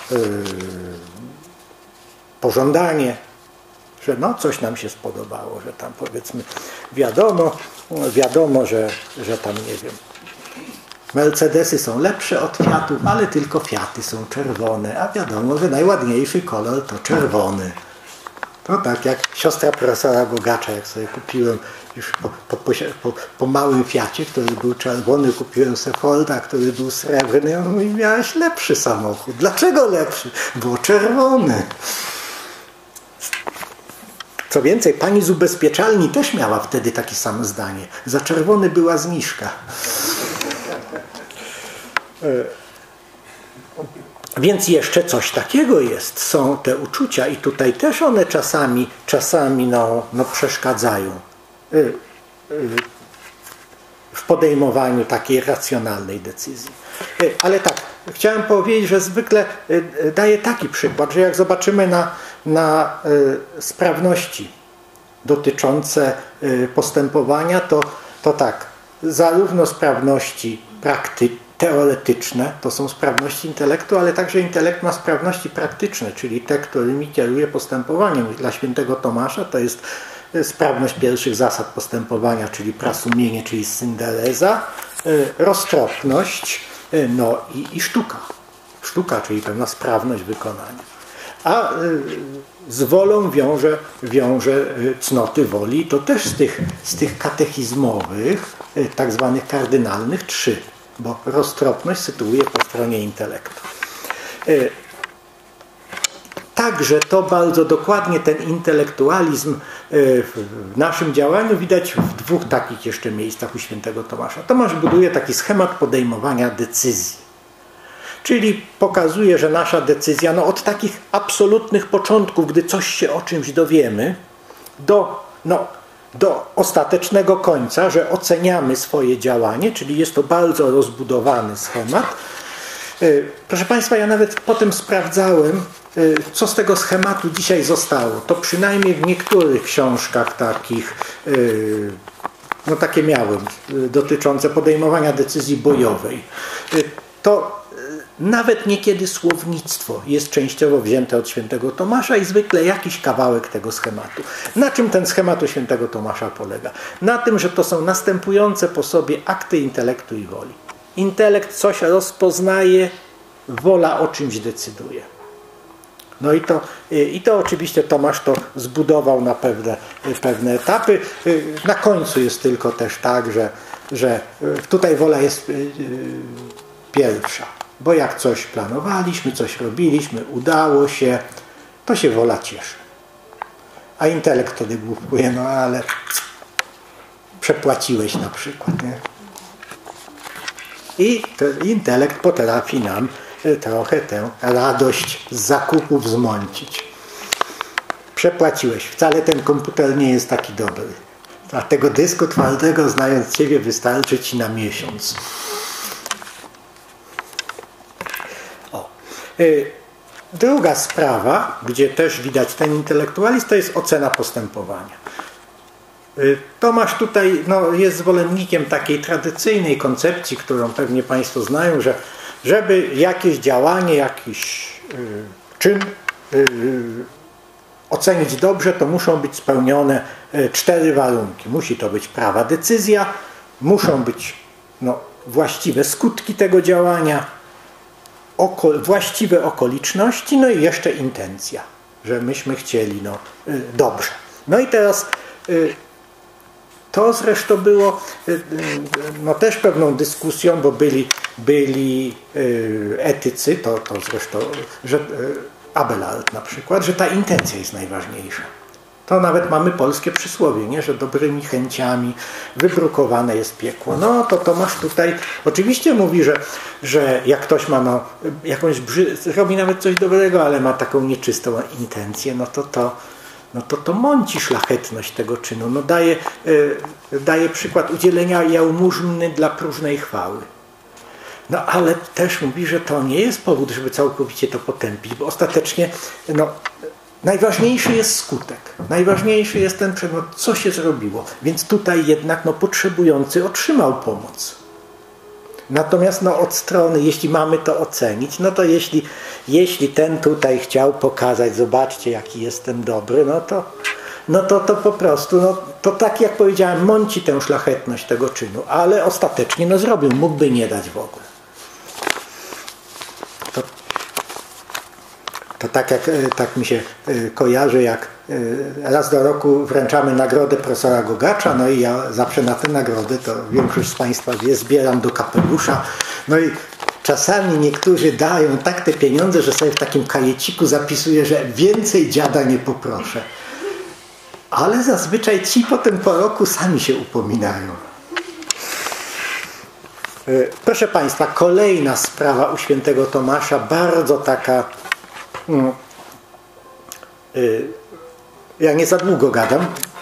pożądanie, że no coś nam się spodobało, że tam powiedzmy wiadomo, wiadomo, że, że tam nie wiem, Mercedesy są lepsze od Fiatów, ale tylko Fiaty są czerwone, a wiadomo, że najładniejszy kolor to czerwony. To tak jak siostra profesora Gogacza, jak sobie kupiłem już po, po, po, po, po małym Fiacie, który był czerwony, kupiłem sobie Forda, który był srebrny. I on mówi, miałeś lepszy samochód. Dlaczego lepszy? Bo czerwony. Co więcej, pani z ubezpieczalni też miała wtedy takie samo zdanie. Za czerwony była zniżka. Więc jeszcze coś takiego jest. Są te uczucia i tutaj też one czasami, czasami no, no przeszkadzają w podejmowaniu takiej racjonalnej decyzji. Ale tak, chciałem powiedzieć, że zwykle daję taki przykład, że jak zobaczymy na, na sprawności dotyczące postępowania, to, to tak, zarówno sprawności praktyczne, teoretyczne, to są sprawności intelektu, ale także intelekt ma sprawności praktyczne, czyli te, którymi kieruje postępowaniem. Dla świętego Tomasza to jest sprawność pierwszych zasad postępowania, czyli prasumienie, czyli syndereza, roztropność, no i, i sztuka. Sztuka, czyli pewna sprawność wykonania. A z wolą wiąże, wiąże cnoty woli, to też z tych, z tych katechizmowych, tak zwanych kardynalnych, trzy. Bo roztropność sytuuje po stronie intelektu. Także to bardzo dokładnie ten intelektualizm w naszym działaniu widać w dwóch takich jeszcze miejscach u świętego Tomasza. Tomasz buduje taki schemat podejmowania decyzji. Czyli pokazuje, że nasza decyzja no od takich absolutnych początków, gdy coś się o czymś dowiemy, do no, do ostatecznego końca, że oceniamy swoje działanie, czyli jest to bardzo rozbudowany schemat. Proszę Państwa, ja nawet potem sprawdzałem, co z tego schematu dzisiaj zostało. To przynajmniej w niektórych książkach takich, no takie miałem, dotyczące podejmowania decyzji bojowej. To nawet niekiedy słownictwo jest częściowo wzięte od świętego Tomasza i zwykle jakiś kawałek tego schematu. Na czym ten schemat u świętego Tomasza polega? Na tym, że to są następujące po sobie akty intelektu i woli. Intelekt coś rozpoznaje, wola o czymś decyduje. No i to, i to oczywiście Tomasz to zbudował na pewne, pewne etapy. Na końcu jest tylko też tak, że, że tutaj wola jest pierwsza. Bo jak coś planowaliśmy, coś robiliśmy, udało się, to się wola cieszy. A intelekt wtedy głupkuje, no ale przepłaciłeś na przykład. Nie? I intelekt potrafi nam trochę tę radość z zakupów zmącić. Przepłaciłeś. Wcale ten komputer nie jest taki dobry. A tego dysku twardego, znając Ciebie, wystarczy Ci na miesiąc. Druga sprawa, gdzie też widać ten intelektualizm, to jest ocena postępowania. Tomasz tutaj no, jest zwolennikiem takiej tradycyjnej koncepcji, którą pewnie Państwo znają, że żeby jakieś działanie, jakiś y, czyn y, ocenić dobrze, to muszą być spełnione y, cztery warunki. Musi to być prawa decyzja, muszą być no, właściwe skutki tego działania, oko, właściwe okoliczności, no i jeszcze intencja, że myśmy chcieli no, y, dobrze. No i teraz y, to zresztą było y, y, no, też pewną dyskusją, bo byli, byli y, etycy, to, to zresztą, że y, Abelard na przykład, że ta intencja jest najważniejsza. To nawet mamy polskie przysłowie, nie? Że dobrymi chęciami wybrukowane jest piekło. No to Tomasz tutaj oczywiście mówi, że, że jak ktoś ma no, jakąś brzy... robi nawet coś dobrego, ale ma taką nieczystą intencję, no to to, no to, to mąci szlachetność tego czynu. No daje, yy, daje przykład udzielenia jałmużny dla próżnej chwały. No ale też mówi, że to nie jest powód, żeby całkowicie to potępić, bo ostatecznie no, najważniejszy jest skutek. Najważniejszy jest ten przedmiot, co się zrobiło. Więc tutaj jednak no, potrzebujący otrzymał pomoc. Natomiast no, od strony, jeśli mamy to ocenić, no to jeśli, jeśli ten tutaj chciał pokazać, zobaczcie jaki jestem dobry, no to, no to, to po prostu, no, to tak jak powiedziałem, mąci tę szlachetność tego czynu, ale ostatecznie no, zrobił, mógłby nie dać w ogóle. To... To tak, jak, tak mi się kojarzy, jak raz do roku wręczamy nagrodę profesora Gogacza, no i ja zawsze na tę nagrodę, to większość z Państwa wie, zbieram do kapelusza. No i czasami niektórzy dają tak te pieniądze, że sobie w takim kajeciku zapisuję, że więcej dziada nie poproszę. Ale zazwyczaj ci potem po roku sami się upominają. Proszę Państwa, kolejna sprawa u świętego Tomasza, bardzo taka, no, ja nie za długo gadam,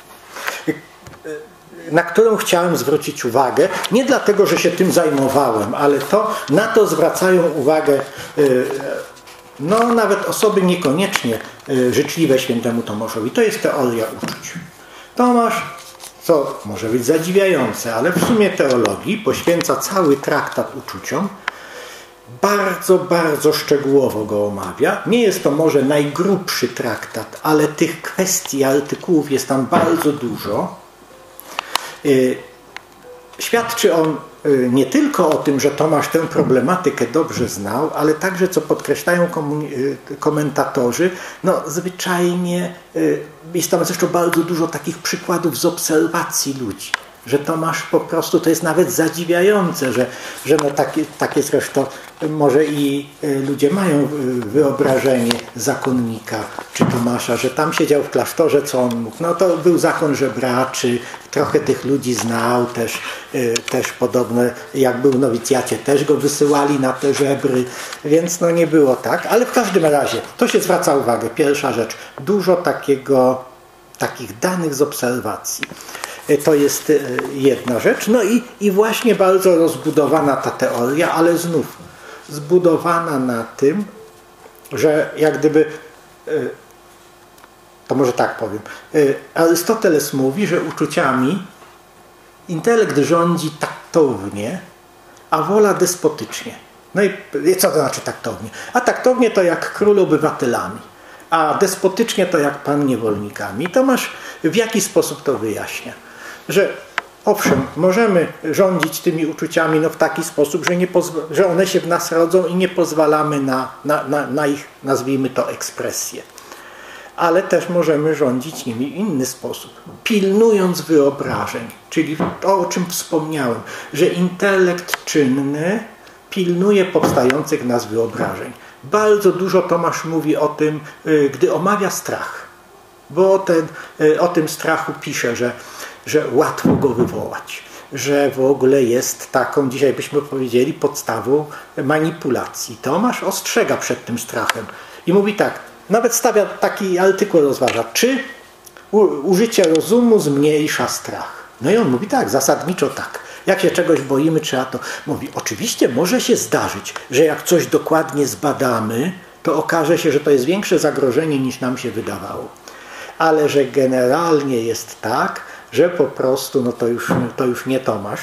na którą chciałem zwrócić uwagę, nie dlatego, że się tym zajmowałem, ale to, na to zwracają uwagę no, nawet osoby niekoniecznie życzliwe świętemu Tomaszowi. To jest teoria uczuć. Tomasz, co może być zadziwiające, ale w sumie teologii poświęca cały traktat uczuciom. Bardzo, bardzo szczegółowo go omawia. Nie jest to może najgrubszy traktat, ale tych kwestii, artykułów jest tam bardzo dużo. Świadczy on nie tylko o tym, że Tomasz tę problematykę dobrze znał, ale także, co podkreślają komentatorzy, no zwyczajnie jest tam zresztą bardzo dużo takich przykładów z obserwacji ludzi. Że Tomasz po prostu, to jest nawet zadziwiające, że, że no takie, takie zresztą może i ludzie mają wyobrażenie zakonnika czy Tomasza, że tam siedział w klasztorze, co on mógł. No to był zakon żebraczy, trochę tych ludzi znał, też, też podobno jak był w nowicjacie, też go wysyłali na te żebry, więc no nie było tak. Ale w każdym razie, to się zwraca uwagę. Pierwsza rzecz, dużo takiego, takich danych z obserwacji. To jest jedna rzecz. No i, i właśnie bardzo rozbudowana ta teoria, ale znów zbudowana na tym, że jak gdyby, to może tak powiem, Arystoteles mówi, że uczuciami intelekt rządzi taktownie, a wola despotycznie. No i co to znaczy taktownie? A taktownie to jak król obywatelami, a despotycznie to jak pan niewolnikami. Tomasz w jaki sposób to wyjaśnia? Że owszem, możemy rządzić tymi uczuciami no w taki sposób, że, nie że one się w nas rodzą i nie pozwalamy na, na, na, na ich, nazwijmy to, ekspresję. Ale też możemy rządzić nimi w inny sposób, pilnując wyobrażeń. Czyli to, o czym wspomniałem, że intelekt czynny pilnuje powstających w nas wyobrażeń. Bardzo dużo Tomasz mówi o tym, gdy omawia strach. Bo ten, o tym strachu pisze, że że łatwo go wywołać, że w ogóle jest taką, dzisiaj byśmy powiedzieli, podstawą manipulacji. Tomasz ostrzega przed tym strachem i mówi tak, nawet stawia taki artykuł, rozważa, czy użycie rozumu zmniejsza strach. No i on mówi tak, zasadniczo tak. Jak się czegoś boimy, trzeba to... Mówi, oczywiście może się zdarzyć, że jak coś dokładnie zbadamy, to okaże się, że to jest większe zagrożenie niż nam się wydawało. Ale że generalnie jest tak, że po prostu, no to już, to już nie Tomasz,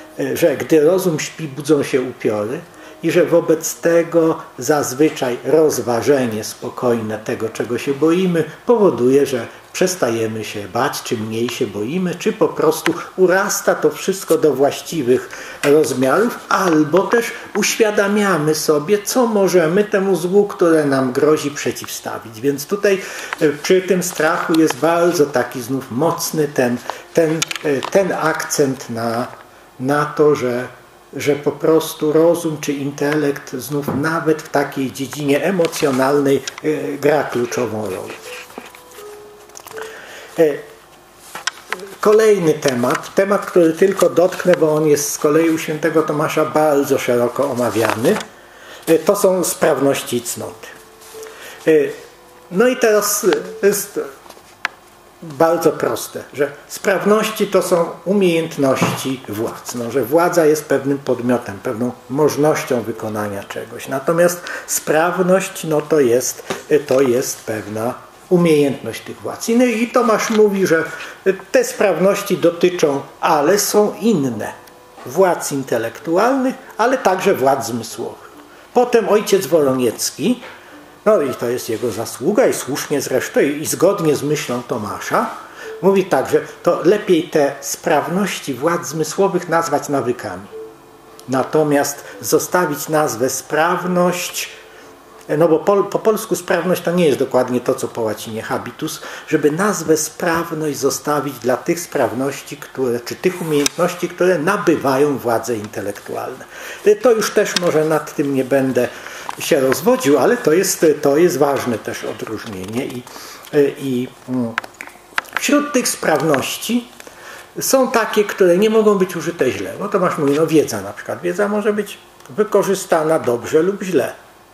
że gdy rozum śpi, budzą się upiory i że wobec tego zazwyczaj rozważenie spokojne tego, czego się boimy, powoduje, że przestajemy się bać, czy mniej się boimy, czy po prostu urasta to wszystko do właściwych rozmiarów, albo też uświadamiamy sobie, co możemy temu złu, które nam grozi, przeciwstawić. Więc tutaj przy tym strachu jest bardzo taki znów mocny ten, ten, ten akcent na, na to, że że po prostu rozum czy intelekt znów nawet w takiej dziedzinie emocjonalnej gra kluczową rolę. Kolejny temat, temat, który tylko dotknę, bo on jest z kolei u świętego Tomasza bardzo szeroko omawiany, to są sprawności i cnoty. No i teraz jest bardzo proste, że sprawności to są umiejętności władz, no, że władza jest pewnym podmiotem, pewną możnością wykonania czegoś. Natomiast sprawność no, to, jest, to jest pewna umiejętność tych władz. No i Tomasz mówi, że te sprawności dotyczą, ale są inne, władz intelektualnych, ale także władz zmysłowych. Potem ojciec Woroniecki, no i to jest jego zasługa i słusznie zresztą i, i zgodnie z myślą Tomasza, mówi tak, że to lepiej te sprawności władz zmysłowych nazwać nawykami. Natomiast zostawić nazwę sprawność no bo po, po polsku sprawność to nie jest dokładnie to, co po łacinie habitus, żeby nazwę sprawność zostawić dla tych sprawności, które, czy tych umiejętności, które nabywają władze intelektualne. To już też może nad tym nie będę się rozwodził, ale to jest, to jest ważne też odróżnienie i, i wśród tych sprawności są takie, które nie mogą być użyte źle. No Tomasz mówi, no wiedza na przykład. Wiedza może być wykorzystana dobrze lub źle.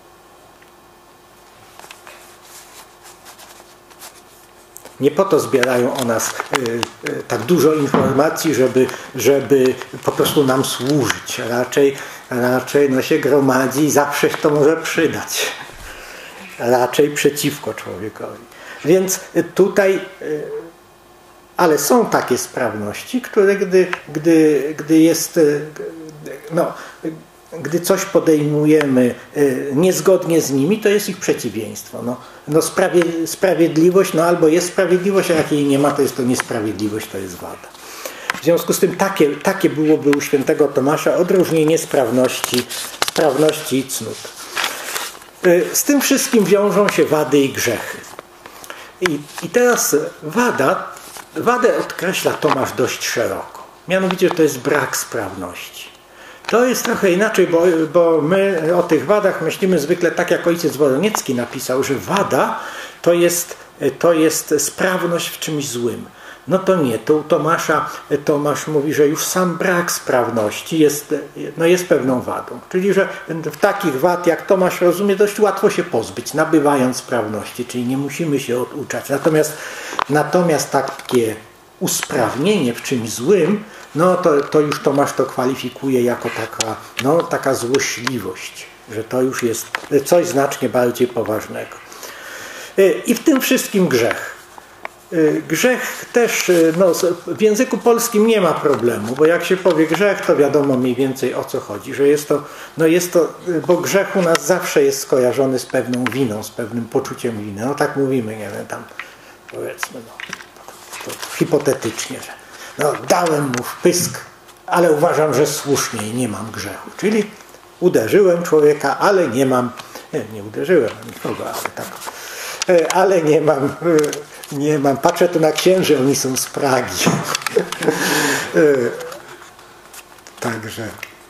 Nie po to zbierają o nas y, y, tak dużo informacji, żeby, żeby po prostu nam służyć. Raczej, raczej no się gromadzi i zawsze to może przydać. Raczej przeciwko człowiekowi. Więc tutaj... Y, ale są takie sprawności, które gdy, gdy, gdy jest, no, gdy coś podejmujemy niezgodnie z nimi, to jest ich przeciwieństwo. No, no sprawie, sprawiedliwość, no albo jest sprawiedliwość, a jak jej nie ma, to jest to niesprawiedliwość, to jest wada. W związku z tym takie, takie byłoby u świętego Tomasza odróżnienie sprawności, sprawności i cnót. Z tym wszystkim wiążą się wady i grzechy. I, i teraz wada, wadę określa Tomasz dość szeroko. Mianowicie to jest brak sprawności. To jest trochę inaczej, bo, bo my o tych wadach myślimy zwykle tak, jak ojciec Woroniecki napisał, że wada to jest, to jest sprawność w czymś złym. No to nie, to u Tomasza Tomasz mówi, że już sam brak sprawności jest, no jest pewną wadą. Czyli, że w takich wad, jak Tomasz rozumie, dość łatwo się pozbyć, nabywając sprawności, czyli nie musimy się oduczać. Natomiast, natomiast takie usprawnienie w czymś złym, no to, to już Tomasz to kwalifikuje jako taka, no, taka złośliwość, że to już jest coś znacznie bardziej poważnego. I w tym wszystkim grzech. Grzech też, no, w języku polskim nie ma problemu, bo jak się powie grzech, to wiadomo mniej więcej o co chodzi, że jest to, no jest to, bo grzech u nas zawsze jest skojarzony z pewną winą, z pewnym poczuciem winy. No tak mówimy, nie wiem, tam powiedzmy, no, to hipotetycznie, że no, dałem mu w pysk, ale uważam, że słusznie i nie mam grzechu. Czyli uderzyłem człowieka, ale nie mam, nie, nie uderzyłem nikogo, ale tak, ale nie mam, nie mam, patrzę tu na księży, oni są z Pragi. Także,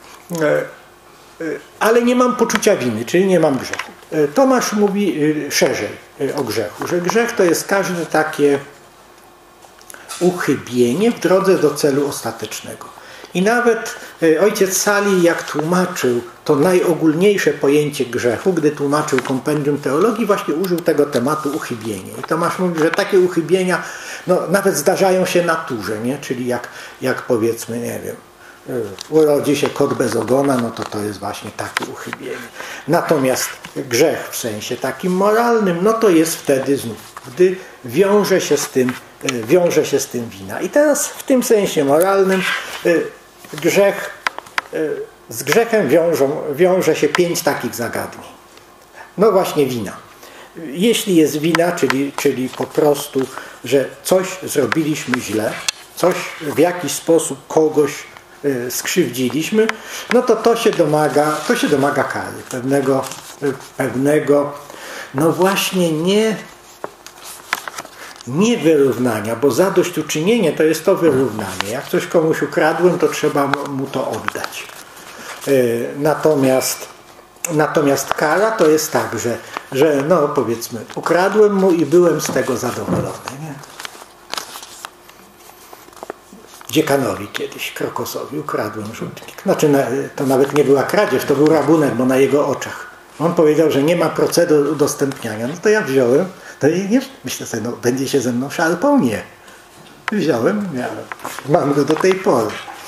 ale nie mam poczucia winy, czyli nie mam grzechu. Tomasz mówi szerzej o grzechu, że grzech to jest każde takie uchybienie w drodze do celu ostatecznego. I nawet ojciec Sali, jak tłumaczył to najogólniejsze pojęcie grzechu, gdy tłumaczył kompendium teologii, właśnie użył tego tematu uchybienie. I Tomasz mówi, że takie uchybienia no, nawet zdarzają się naturze, nie? Czyli jak, jak powiedzmy, nie wiem, urodzi się kot bez ogona, no to to jest właśnie takie uchybienie. Natomiast grzech w sensie takim moralnym, no to jest wtedy znów, gdy wiąże się z tym, wiąże się z tym wina. I teraz w tym sensie moralnym grzech, z grzechem wiążą, wiąże się pięć takich zagadnień. No właśnie wina. Jeśli jest wina, czyli, czyli po prostu, że coś zrobiliśmy źle, coś w jakiś sposób kogoś skrzywdziliśmy, no to to się domaga, to się domaga kary, pewnego, pewnego no właśnie nie nie wyrównania, bo zadośćuczynienie to jest to wyrównanie. Jak coś komuś ukradłem, to trzeba mu to oddać. Natomiast, natomiast kara to jest tak, że, że no powiedzmy, ukradłem mu i byłem z tego zadowolony. Nie? Dziekanowi kiedyś, Krokosowi, ukradłem rzutnik. Znaczy to nawet nie była kradzież, to był rabunek, bo na jego oczach. On powiedział, że nie ma procedur udostępniania. No to ja wziąłem. To i nie, myślę sobie, no będzie się ze mną szarpał? Nie. Wziąłem, miałem. Mam go do tej pory.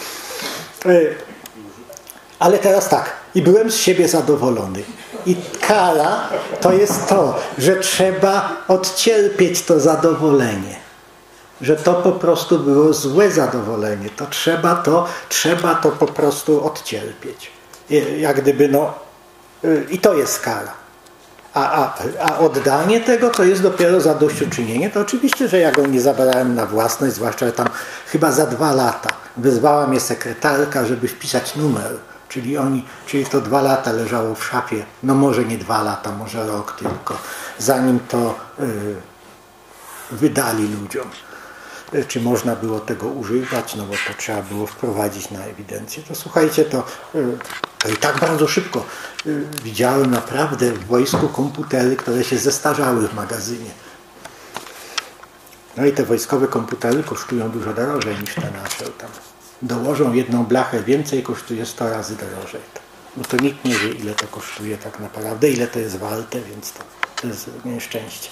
Ale teraz tak. I byłem z siebie zadowolony. I kara to jest to, że trzeba odcierpieć to zadowolenie. Że to po prostu było złe zadowolenie. To trzeba to, trzeba to po prostu odcierpieć. Jak gdyby, no, i to jest kara. A, a, a oddanie tego to jest dopiero zadośćuczynienie. To oczywiście, że ja go nie zabrałem na własność, zwłaszcza, że tam chyba za dwa lata wyzwała mnie sekretarka, żeby wpisać numer Czyli oni, czyli to dwa lata leżało w szafie, no może nie dwa lata, może rok tylko, zanim to y, wydali ludziom. Y, czy można było tego używać, no bo to trzeba było wprowadzić na ewidencję. To słuchajcie, to, y, to i tak bardzo szybko. Y, widziałem naprawdę w wojsku komputery, które się zestarzały w magazynie. No i te wojskowe komputery kosztują dużo drożej niż te nasze tam. Dołożą jedną blachę więcej, kosztuje sto razy drożej. Bo to nikt nie wie, ile to kosztuje tak naprawdę, ile to jest warte, więc to, to jest nieszczęście.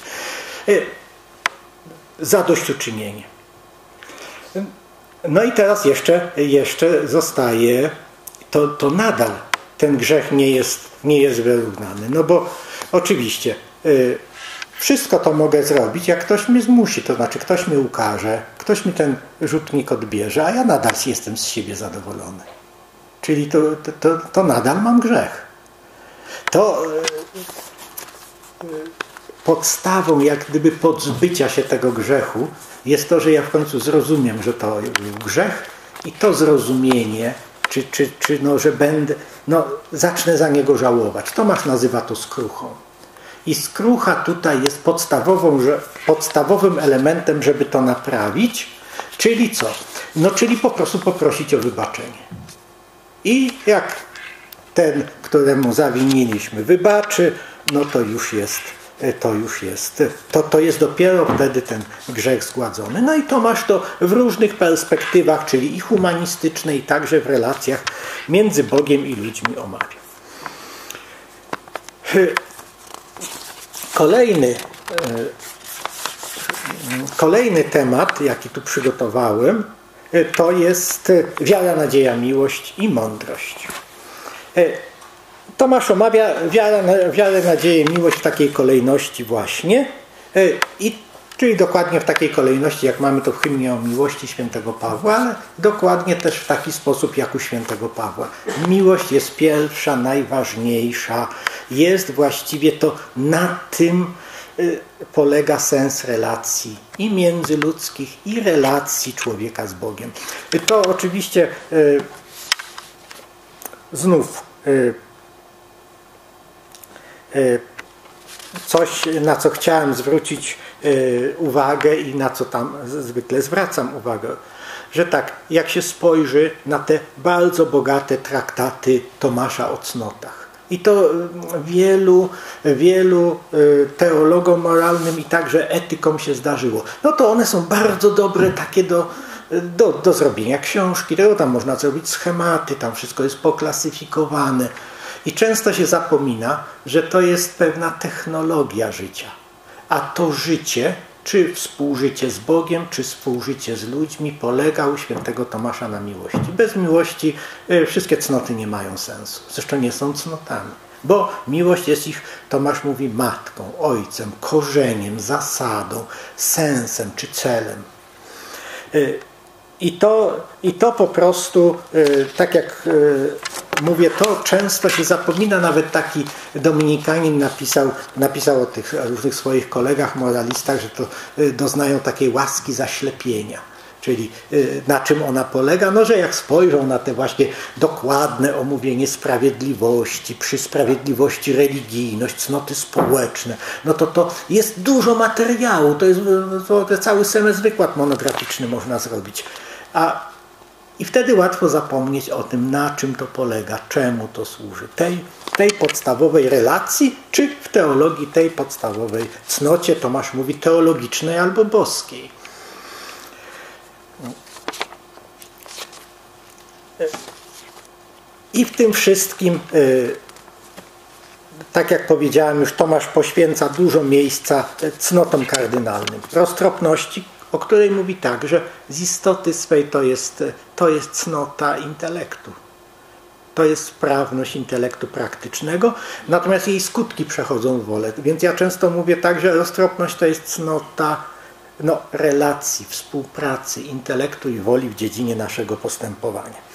Zadośćuczynienie. No i teraz jeszcze, jeszcze zostaje, to, to nadal ten grzech nie jest, nie jest wyrównany. No bo oczywiście wszystko to mogę zrobić, jak ktoś mnie zmusi, to znaczy ktoś mnie ukaże, ktoś mi ten rzutnik odbierze, a ja nadal jestem z siebie zadowolony. Czyli to, to, to nadal mam grzech. To podstawą jak gdyby pozbycia się tego grzechu jest to, że ja w końcu zrozumiem, że to jest grzech i to zrozumienie, czy, czy, czy no, że będę, no, zacznę za niego żałować. Tomasz nazywa to skruchą. I skrucha tutaj jest podstawową, że, podstawowym elementem, żeby to naprawić. Czyli co? No czyli po prostu poprosić o wybaczenie. I jak ten, któremu zawiniliśmy, wybaczy, no to już jest, to już jest, to, to jest dopiero wtedy ten grzech zgładzony. No i Tomasz to w różnych perspektywach, czyli i humanistycznej, i także w relacjach między Bogiem i ludźmi omawia. Kolejny, kolejny temat, jaki tu przygotowałem, to jest wiara, nadzieja, miłość i mądrość. Tomasz omawia wiarę, wiarę, nadzieję, miłość w takiej kolejności właśnie, i, czyli dokładnie w takiej kolejności, jak mamy to w hymnie o miłości świętego Pawła, ale dokładnie też w taki sposób, jak u świętego Pawła. Miłość jest pierwsza, najważniejsza, jest właściwie to na tym polega sens relacji i międzyludzkich, i relacji człowieka z Bogiem. To oczywiście znów coś, na co chciałem zwrócić uwagę i na co tam zwykle zwracam uwagę, że tak, jak się spojrzy na te bardzo bogate traktaty Tomasza o cnotach, i to wielu, wielu teologom moralnym i także etykom się zdarzyło, no to one są bardzo dobre takie do, do, do zrobienia książki, tego tam można zrobić schematy, tam wszystko jest poklasyfikowane. I często się zapomina, że to jest pewna technologia życia. A to życie, czy współżycie z Bogiem, czy współżycie z ludźmi, polega u świętego Tomasza na miłości. Bez miłości wszystkie cnoty nie mają sensu. Zresztą nie są cnotami. Bo miłość jest ich, Tomasz mówi, matką, ojcem, korzeniem, zasadą, sensem czy celem. I to, i to po prostu, tak jak mówię, to często się zapomina. Nawet taki dominikanin napisał, napisał o tych różnych swoich kolegach moralistach, że to doznają takiej łaski zaślepienia. Czyli na czym ona polega? No, że jak spojrzą na te właśnie dokładne omówienie sprawiedliwości, przy sprawiedliwości religijność, cnoty społeczne, no to to jest dużo materiału, to jest to, to cały semestr wykład monograficzny można zrobić. A i wtedy łatwo zapomnieć o tym, na czym to polega, czemu to służy. Tej, tej podstawowej relacji, czy w teologii tej podstawowej cnocie, Tomasz mówi, teologicznej albo boskiej. I w tym wszystkim, tak jak powiedziałem już, Tomasz poświęca dużo miejsca cnotom kardynalnym. Roztropności, o której mówi tak, że z istoty swej to jest, to jest cnota intelektu. To jest sprawność intelektu praktycznego, natomiast jej skutki przechodzą w wolę. Więc ja często mówię tak, że roztropność to jest cnota no, relacji, współpracy, intelektu i woli w dziedzinie naszego postępowania.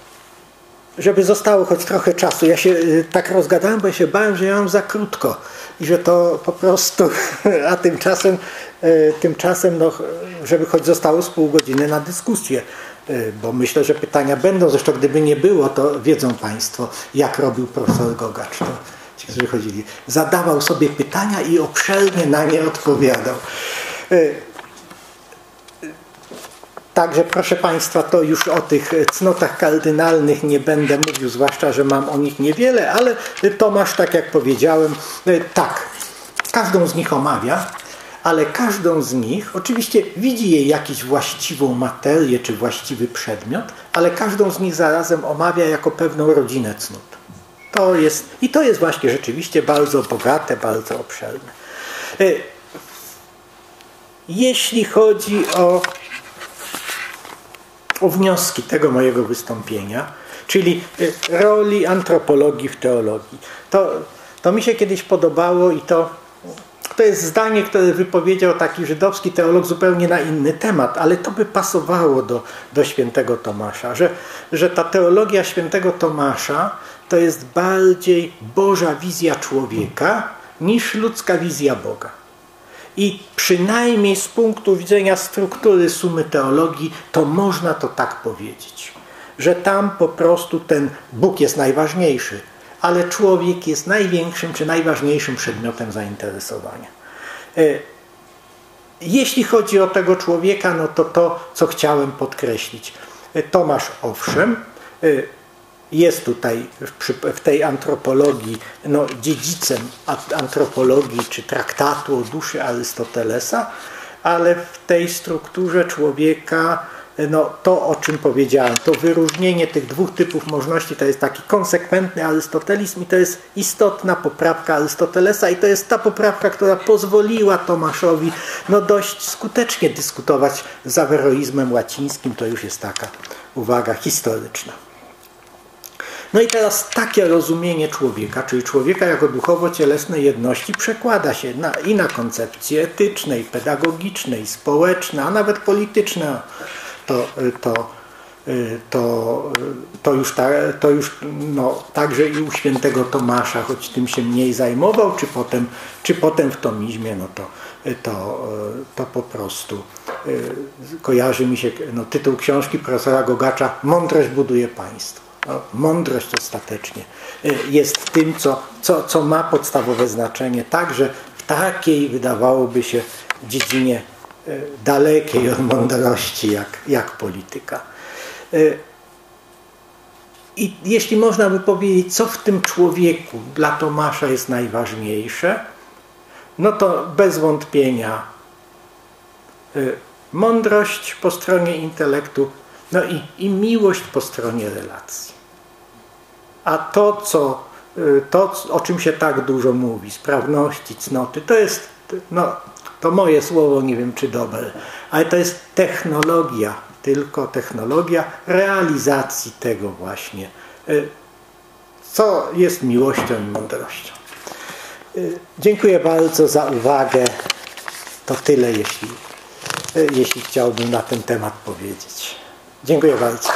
Żeby zostało choć trochę czasu, ja się tak rozgadałem, bo ja się bałem, że ja mam za krótko i że to po prostu, a tymczasem, tymczasem no, żeby choć zostało z pół godziny na dyskusję, bo myślę, że pytania będą, zresztą gdyby nie było, to wiedzą Państwo, jak robił profesor Gogacz. To ci, którzy chodzili, zadawał sobie pytania i obszernie na nie odpowiadał. Także proszę Państwa, to już o tych cnotach kardynalnych nie będę mówił, zwłaszcza, że mam o nich niewiele, ale Tomasz, tak jak powiedziałem, tak, każdą z nich omawia, ale każdą z nich, oczywiście widzi jej jakąś właściwą materię czy właściwy przedmiot, ale każdą z nich zarazem omawia jako pewną rodzinę cnót. To jest, i to jest właśnie rzeczywiście bardzo bogate, bardzo obszerne. Jeśli chodzi o o wnioski tego mojego wystąpienia, czyli roli antropologii w teologii. To, to mi się kiedyś podobało i to, to jest zdanie, które wypowiedział taki żydowski teolog zupełnie na inny temat, ale to by pasowało do, do świętego Tomasza, że, że ta teologia świętego Tomasza to jest bardziej Boża wizja człowieka niż ludzka wizja Boga. I przynajmniej z punktu widzenia struktury sumy teologii, to można to tak powiedzieć, że tam po prostu ten Bóg jest najważniejszy, ale człowiek jest największym czy najważniejszym przedmiotem zainteresowania. Jeśli chodzi o tego człowieka, no to to, co chciałem podkreślić. Tomasz, owszem, jest tutaj w tej antropologii no, dziedzicem antropologii czy traktatu o duszy Arystotelesa, ale w tej strukturze człowieka no, to, o czym powiedziałem, to wyróżnienie tych dwóch typów możności, to jest taki konsekwentny arystotelizm i to jest istotna poprawka Arystotelesa i to jest ta poprawka, która pozwoliła Tomaszowi no, dość skutecznie dyskutować z aweroizmem łacińskim. To już jest taka uwaga historyczna. No i teraz takie rozumienie człowieka, czyli człowieka jako duchowo-cielesnej jedności przekłada się na, i na koncepcje etyczne, i pedagogiczne, i społeczne, a nawet polityczne. To, to, to, to już, ta, to już no, także i u świętego Tomasza, choć tym się mniej zajmował, czy potem, czy potem w tomizmie, no to, to, to po prostu kojarzy mi się no, tytuł książki profesora Gogacza „Mądrość buduje państwo”. No, mądrość ostatecznie jest tym, co, co, co ma podstawowe znaczenie, także w takiej, wydawałoby się, dziedzinie dalekiej od mądrości, jak, jak polityka. I jeśli można by powiedzieć, co w tym człowieku dla Tomasza jest najważniejsze, no to bez wątpienia mądrość po stronie intelektu, no i, i miłość po stronie relacji. A to, co, to, o czym się tak dużo mówi, sprawności, cnoty, to jest, no, to moje słowo, nie wiem czy dobre, ale to jest technologia, tylko technologia realizacji tego właśnie, co jest miłością i mądrością. Dziękuję bardzo za uwagę. To tyle, jeśli, jeśli chciałbym na ten temat powiedzieć. Dziękuję bardzo.